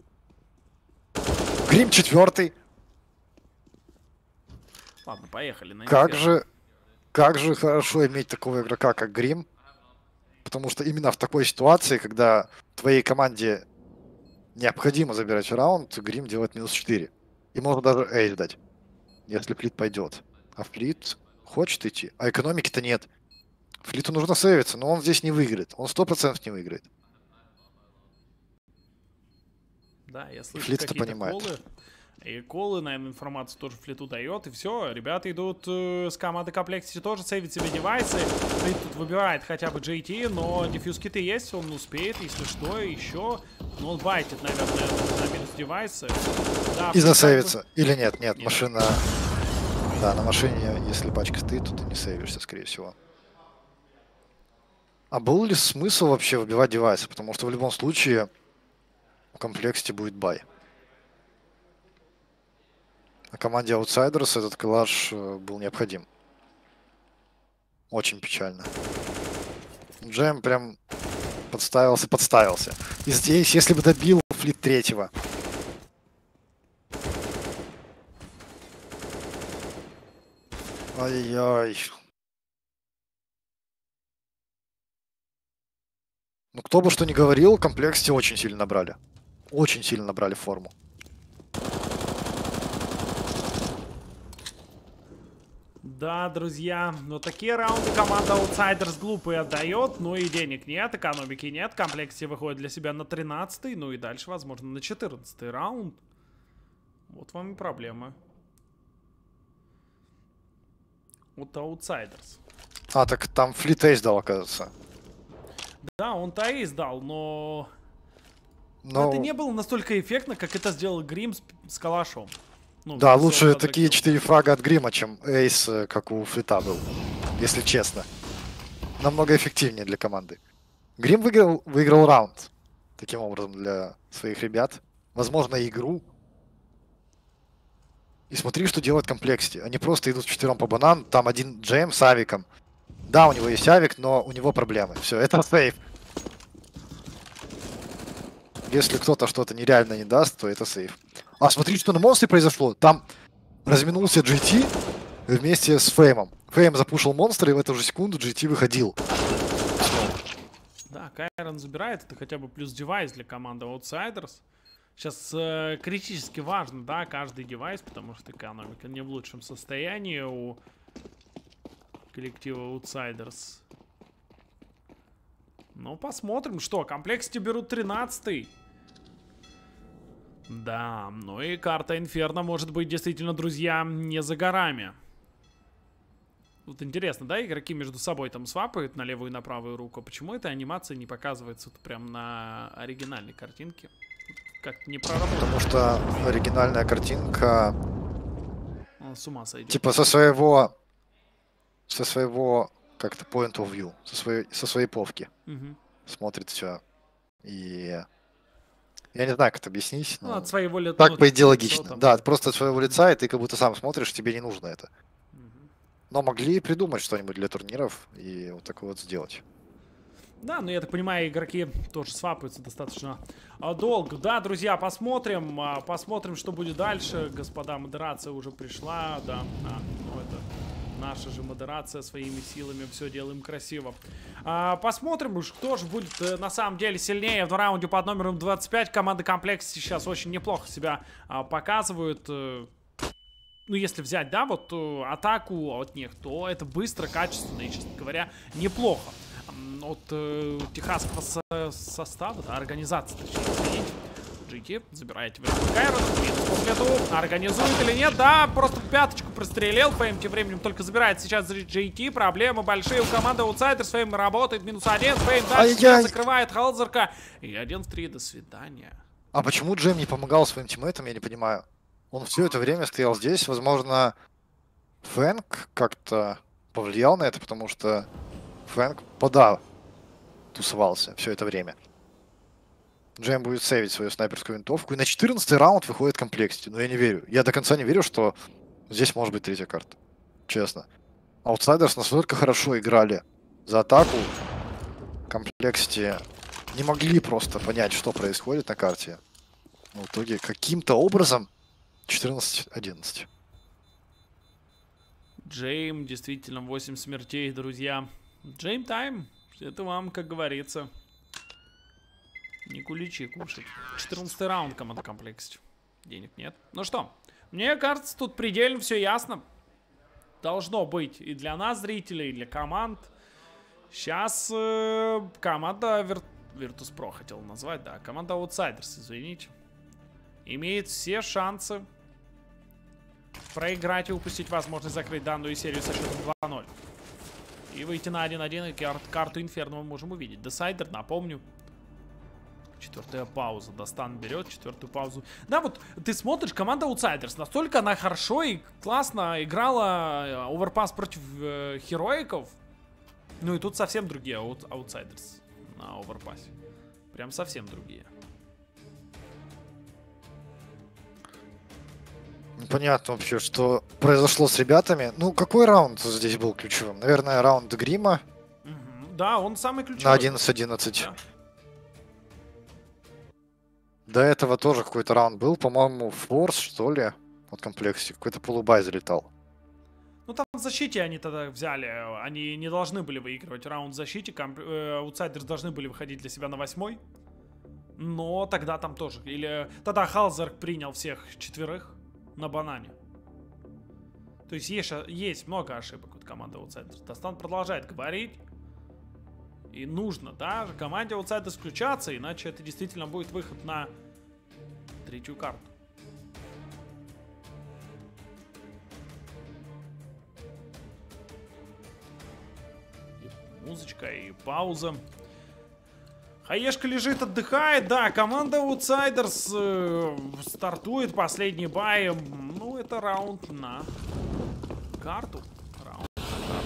Грим четвертый. Ладно, поехали. Как же хорошо иметь такого игрока, как Грим. Потому что именно в такой ситуации, когда твоей команде необходимо забирать раунд, Грим делает минус 4. И можно даже эйс дать, если Флит пойдет. А Флит хочет идти, а экономики-то нет. Флиту нужно сейвиться, но он здесь не выиграет. Он 100% не выиграет. Да, я слышу Флит это какие-то понимает. колы. И колы, наверное, информацию тоже Флиту дает. И все, ребята идут с команды Complexity тоже сейвить себе девайсы. Флит тут выбивает хотя бы JT, но дефьюз-киты есть, он успеет, если что, еще. Но он байтит, наверное, на минус девайсы. Да, И засейвится. Или нет, машина... Да, на машине, если пачка стоит, то ты не сейвишься, скорее всего. А был ли смысл вообще выбивать девайсы? Потому что в любом случае у Complexity будет бай. А команде Outsiders этот коллаж был необходим. Очень печально. Джем прям подставился. И здесь, если бы добил Флит третьего. Ай-яй. Ну, кто бы что ни говорил, комплекте очень сильно набрали. Очень сильно набрали форму. Да, друзья, но такие раунды команда Outsiders глупые отдает, ну и денег нет, экономики нет, в комплекте выходит для себя на 13-й, ну и дальше, возможно, на 14-й раунд. Вот вам и проблемы. Вот Outsiders. А, так там Флит Эйс дал, оказывается. Да, он-то и сдал, но... Но... это не было настолько эффектно, как это сделал Грим с калашом. Ну, да, сделал лучше такие квадрокилл. 4 фрага от Грима, чем Эйс, как у Флита был. Если честно. Намного эффективнее для команды. Грим выиграл раунд. Таким образом, для своих ребят. Возможно, игру. И смотри, что делает Complexity. Они просто идут вчетвером по банан. Там один Джейм с авиком. Да, у него есть авик, но у него проблемы. Все, это сейф. Если кто-то что-то нереально не даст, то это сейф. А смотри, что на монстре произошло. Там разминулся GT вместе с Феймом. Фейм запушил монстра, и в эту же секунду GT выходил. Да, Кайрон забирает. Это хотя бы плюс девайс для команды Outsiders. Сейчас критически важно, да, каждый девайс, потому что экономика не в лучшем состоянии у коллектива Outsiders. Ну, посмотрим, что. Complexity берут 13-й. Да, ну и карта Инферно может быть действительно, друзья, не за горами. Вот интересно, да, игроки между собой там свапают на левую и на правую руку. Почему эта анимация не показывается вот прям на оригинальной картинке? Как-то не проработано. Потому что оригинальная картинка... С ума сойдет. Типа со своего как-то point of view, со своей повки смотрит все. И я не знаю, как это объяснить. Ну, от своего лица. Так, по идее, логично. Да, просто от своего лица, и ты как будто сам смотришь, тебе не нужно это. Но могли придумать что-нибудь для турниров и вот такое вот сделать. Да, но я так понимаю, игроки тоже свапаются достаточно долго. Да, друзья, посмотрим. Посмотрим, что будет дальше. Господа, модерация уже пришла. Да, ну это наша же модерация своими силами. Все делаем красиво. Посмотрим уж, кто же будет на самом деле сильнее в раунде под номером 25. Команда Комплекс сейчас очень неплохо себя показывают. Ну, если взять, да, вот атаку от них, то это быстро, качественно и, честно говоря, неплохо. От техасского состава, да, организации, точнее, GT забирает Кайрон, после этого организует или нет, да, просто пяточку прострелил, Фейм тем временем только забирает сейчас GT, проблемы большие у команды Outsiders, Фейм работает, -1, Фейм дальше закрывает Халзерка, и 1-3, до свидания. А почему Джем не помогал своим тиммейтам, я не понимаю. Он все это время стоял здесь, возможно, Фэнк как-то повлиял на это, потому что Фэнк подал, тусовался все это время. Джем будет сейвить свою снайперскую винтовку. И на 14-й раунд выходит Complexity. Но я не верю. Я до конца не верю, что здесь может быть третья карта. Честно. Outsiders настолько хорошо играли за атаку. Complexity не могли просто понять, что происходит на карте. Но в итоге каким-то образом 14-11. Джейм, действительно, 8 смертей, друзья. Джейм тайм. Это вам, как говорится, не куличи кушать. 14-й раунд команда Complexity. Денег нет. Ну что, мне кажется, тут предельно все ясно. Должно быть и для нас, зрителей, и для команд. Сейчас команда Virtus.pro хотел назвать, да. Команда Outsiders, извините. Имеет все шансы проиграть и упустить возможность закрыть данную серию со счетом 2-0. И выйти на 1-1, и карту Инферно мы можем увидеть. Десайдер, напомню. Четвертая пауза. Достан берет четвертую паузу. Да, вот ты смотришь, команда Outsiders, настолько она хорошо и классно играла оверпас против Хероиков. Ну и тут совсем другие Outsiders на оверпасе. Прям совсем другие. Непонятно вообще, что произошло с ребятами. Ну, какой раунд здесь был ключевым? Наверное, раунд Грима. Да, он самый ключевой. На 11-11. Да. До этого тоже какой-то раунд был, по-моему, Форс, что ли, от комплекции. Какой-то полубай залетал. Ну там в защите они тогда взяли, они не должны были выигрывать раунд в защите, аутсайдеры должны были выходить для себя на 8-й. Но тогда там тоже, или тогда Халзерг принял всех 4 на банане. То есть есть много ошибок от команды Outsiders. Достан продолжает говорить. И нужно, да, команде Outsiders включаться, иначе это действительно будет выход на 3-ю карту. И музычка, и пауза. Хаешка лежит, отдыхает, да, команда Outsiders стартует, последний бай. Ну, это раунд на карту. Раунд на карту.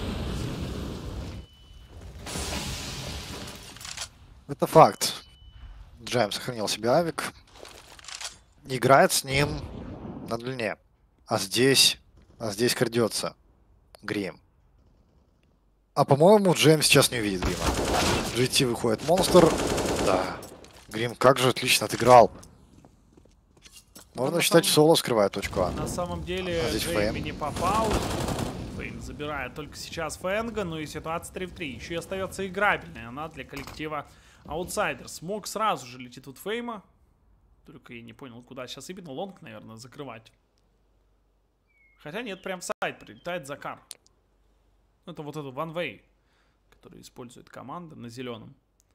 Это факт. Джейм сохранил себе авик. Играет с ним на длине. А здесь крадется Грим. А по-моему, Джейм сейчас не увидит Грима. GT выходит монстр. Да. Грим как же отлично отыграл. Можно считать, соло скрывает точку А. На самом деле, Джейми не попал. Фейм забирает только сейчас Фэнга, но и ситуация 3 в 3. Еще и остается играбельная она для коллектива Outsiders. Смог сразу же летит от Фейма. Только я не понял, куда сейчас именно. Лонг, наверное, закрывать. Хотя нет, прям в сайт прилетает Закар. Это вот этот One Way, который использует команда на зеленом.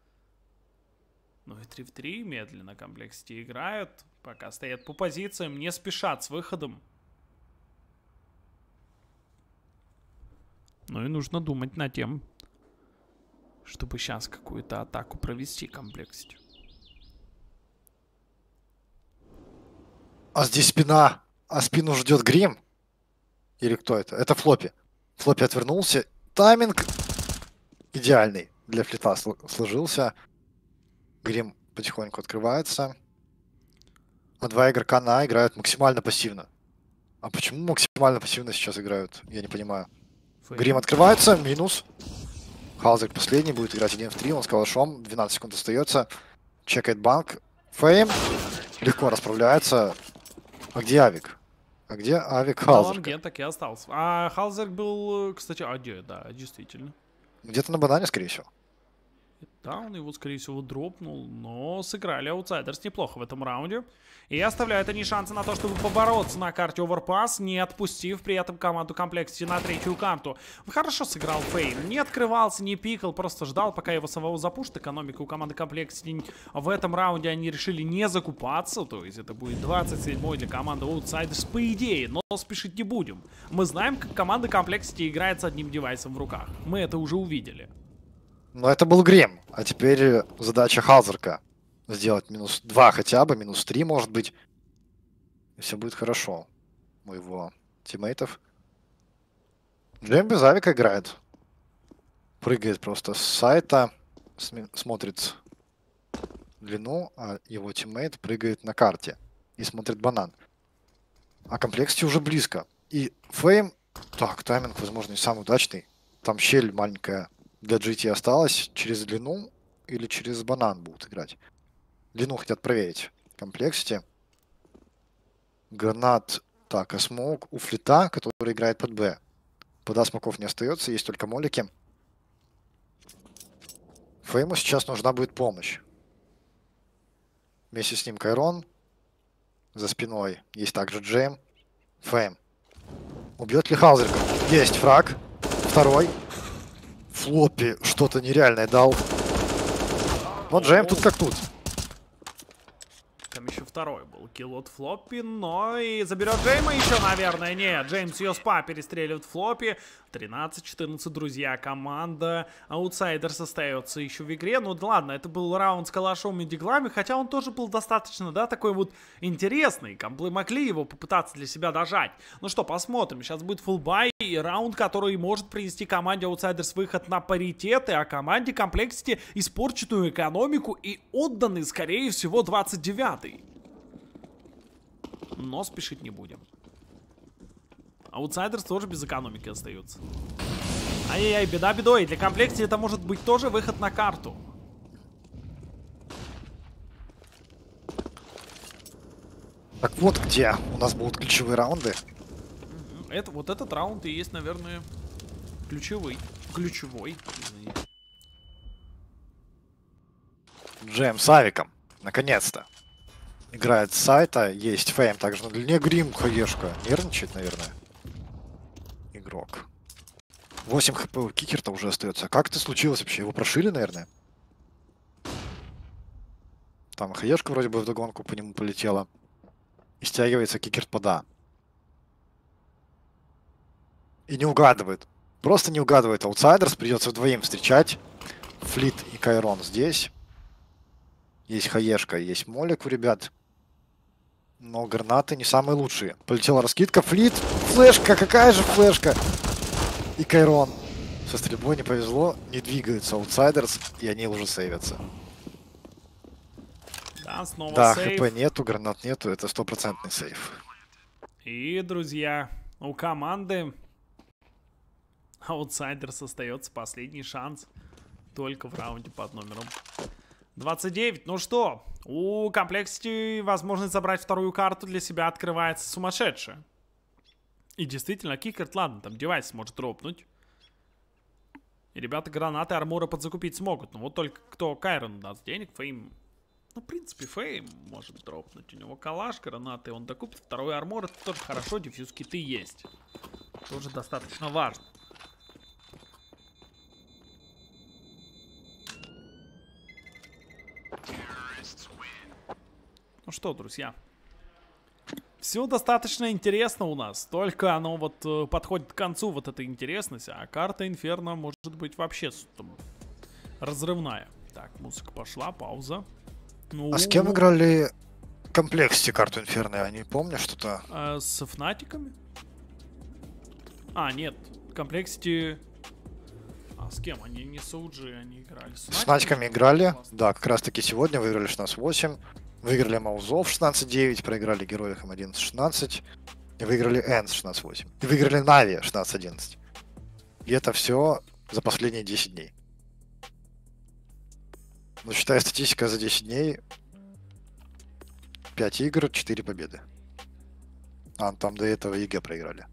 Ну и 3 в 3 медленно комплексити играют. Пока стоят по позициям, не спешат с выходом. Ну и нужно думать над тем, чтобы сейчас какую-то атаку провести комплексити. А здесь спина. А спину ждет Грим? Или кто это? Это Флоппи. Флоппи отвернулся. Тайминг идеальный для флита сложился. Грим потихоньку открывается. А 2 игрока на играют максимально пассивно. А почему максимально пассивно сейчас играют? Я не понимаю. Грим открывается, минус. Халзерг последний, будет играть 1 в 3. Он с калашом, 12 секунд остается. Чекает банк. Фейм легко расправляется. А где Авик? А где Авик Халзерг? Он так и остался. А Халзерг был, кстати, да, действительно. Где-то на банане, скорее всего. Да, он его, скорее всего, дропнул, но сыграли Outsiders неплохо в этом раунде. И оставляют они шансы на то, чтобы побороться на карте Overpass, не отпустив при этом команду Complexity на 3-ю карту. Хорошо сыграл Фейм, не открывался, не пикал, просто ждал, пока его самого запушит. Экономика у команды Complexity в этом раунде они решили не закупаться, то есть это будет 27-й для команды Outsiders по идее, но спешить не будем. Мы знаем, как команда Complexity играет с одним девайсом в руках, мы это уже увидели. Но это был Грим, а теперь задача Халзерка. Сделать минус 2 хотя бы, минус 3 может быть. И все будет хорошо у его тиммейтов. Джейм без авика играет. Прыгает просто с сайта, смотрит длину, а его тиммейт прыгает на карте и смотрит банан. А комплексити уже близко. И Фейм... Так, тайминг, возможно, не самый удачный. Там щель маленькая для GT осталась. Через длину или через банан будут играть. Длину хотят проверить. Комплексити. Гранат. Так, а смоук у флита, который играет под Б. Под А смоков не остается, есть только молики. Фейму сейчас нужна будет помощь. Вместе с ним Кайрон. За спиной есть также Джейм. Фейм. Убьет ли Халзерга? Есть фраг. Второй. Флоппи что-то нереальное дал. Но Джейм тут как тут. Там еще второй был килл от Флоппи, но и заберет Джейма еще, наверное. Нет, Джеймс ее спа перестреливает Флоппи. 13-14, друзья, команда Outsiders остается еще в игре. Ну да ладно, это был раунд с калашом и диглами, хотя он тоже был достаточно, да, такой вот интересный. Комплы могли его попытаться для себя дожать. Ну что, посмотрим. Сейчас будет фуллбай и раунд, который может принести команде Outsiders выход на паритеты, а команде Complexity испорченную экономику и отданный, скорее всего, 29-й. Но спешить не будем. Outsiders тоже без экономики остаются. Ай-яй-яй, беда бедой. Для Complexity это может быть тоже выход на карту. Так вот где у нас будут ключевые раунды. вот этот раунд и есть, наверное, ключевой. Извините. Джейм с авиком. Наконец-то. Играет с сайта. Есть фейм. Также на длине грим. Хаешка. Нервничает, наверное. Игрок. 8 хп у Кикерта уже остается. Как это случилось вообще? Его прошили, наверное? Там хаешка вроде бы вдогонку по нему полетела. И стягивается Кикерт под А. И не угадывает. Просто не угадывает. Аутсайдерс придется вдвоем встречать. Флит и Кайрон здесь. Есть хаешка, есть молик у ребят. Но гранаты не самые лучшие. Полетела раскидка. Флит. Флешка. Какая же флешка? И Кайрон. Со стрельбой не повезло. Не двигаются аутсайдерс. И они уже сейвятся. Да, снова Да, сейв. хп нету, гранат нету. Это 100% сейв. И, друзья, у команды Аутсайдерс остается последний шанс. Только в раунде под номером 29. Ну что, у Complexity возможность забрать вторую карту для себя открывается сумасшедшая. И действительно, Кикерт, ладно, там девайс может дропнуть. И ребята гранаты армора подзакупить смогут. Но вот только кто Кайрону даст денег, Фейм... Ну, в принципе, Фейм может дропнуть. У него калаш, гранаты, он докупит второй армор. Это тоже хорошо, дефьюз киты есть. Тоже достаточно важно. Ну что, друзья, все достаточно интересно у нас. Только оно вот подходит к концу, вот эта интересность. А карта Инферно может быть вообще там разрывная. Так, музыка пошла, пауза. Ну, А с кем играли Complexity карту Инферно? Я не помню что-то. С Фнатиками? А, нет, Complexity... А с кем? Они не с OG, они играли. С Фнатиками играли. Да, как раз таки сегодня выиграли 16-8. Выиграли Маузов 16-9, проиграли Героикам 11-16. И выиграли Энс 16-8. И выиграли Нави 16-11. И это все за последние 10 дней. Ну, считая статистика за 10 дней, 5 игр, 4 победы. А, там до этого ЕГЭ проиграли.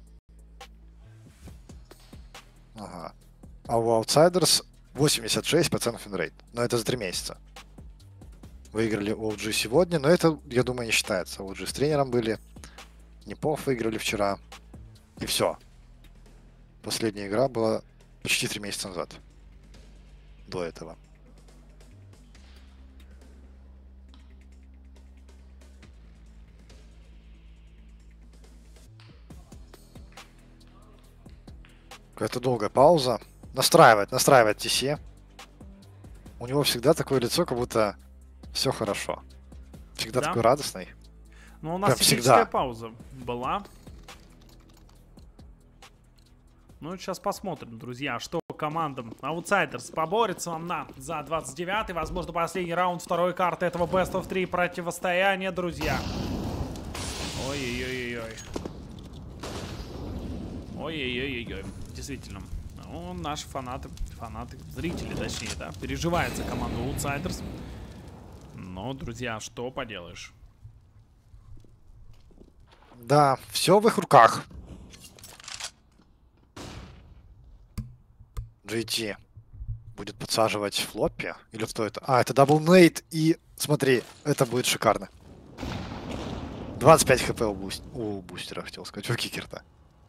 Ага. А у Outsiders 86% винрейт. Но это за 3 месяца. Выиграли OG сегодня, но это, я думаю, не считается. OG с тренером были. Непов выиграли вчера. И все. Последняя игра была почти 3 месяца назад. До этого. Какая-то долгая пауза. Настраивает TC. У него всегда такое лицо, как будто все хорошо. Всегда Да? такой радостный. Ну, у нас Прям техническая всегда. пауза была. Ну, сейчас посмотрим, друзья, что командам Outsiders поборется вам за 29-й. Возможно, последний раунд второй карты этого Best of 3 противостояния, друзья. Ой-ой-ой-ой. Ой-ой-ой-ой. Действительно. Ну, наши фанаты, зрители, точнее, да, переживают за команду Outsiders. Но, друзья, что поделаешь? Да, все в их руках. GT будет подсаживать флоппи. Или кто это? А, это Double Nate. И смотри, это будет шикарно. 25 хп у бустера, хотел сказать, у Кикерта.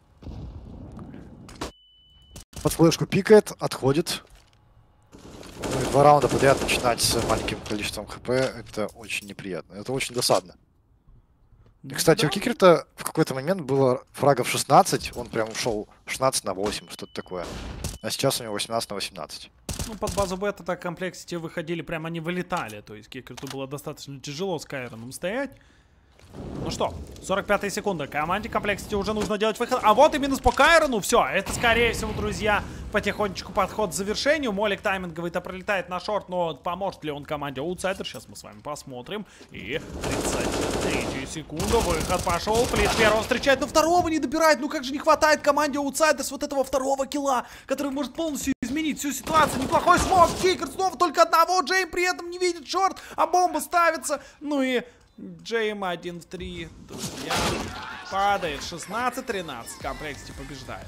Под флешку пикает, отходит. Ну и 2 раунда подряд начинать с маленьким количеством хп, это очень неприятно. Это очень досадно. И, кстати, Да. у Кикерта в какой-то момент было фрагов 16, он прям ушел 16/8, что-то такое. А сейчас у него 18/18. Ну, под базу бета так Complexity выходили, прям они вылетали. То есть Кикерту было достаточно тяжело с Кайроном стоять. Ну что, 45-я секунда. Команде Complexity уже нужно делать выход. А вот и минус по Кайрону. Все, это, скорее всего, друзья, потихонечку подход к завершению. Молик тайминговый-то пролетает на шорт, но поможет ли он команде Outsider? Сейчас мы с вами посмотрим. И 33-я секунда. Выход пошел. Флит первого встречает, но второго не добирает. Ну как же не хватает команде Outsiders вот этого второго килла, который может полностью изменить всю ситуацию. Неплохой смог. Кикер снова только одного. Джейм при этом не видит шорт, а бомба ставится. Ну и Джейм 1 в 3, друзья. падает. 16-13. Complexity побеждает.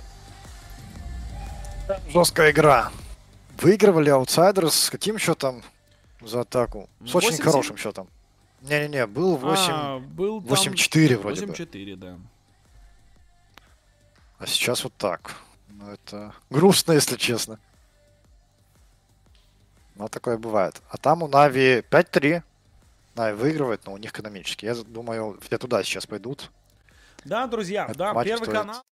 Жесткая игра. Выигрывали аутсайдеры с каким счетом за атаку? С очень 8-7? хорошим счетом. Не-не-не, был 8... Был там 8-4 вроде бы. 8-4, да. А сейчас вот так. Ну, это грустно, если честно. Но такое бывает. А там у Нави 5-3. Нави выигрывает, но у них экономически. Я думаю, все туда сейчас пойдут. Да, друзья, Этот да, матч первый стоит канал.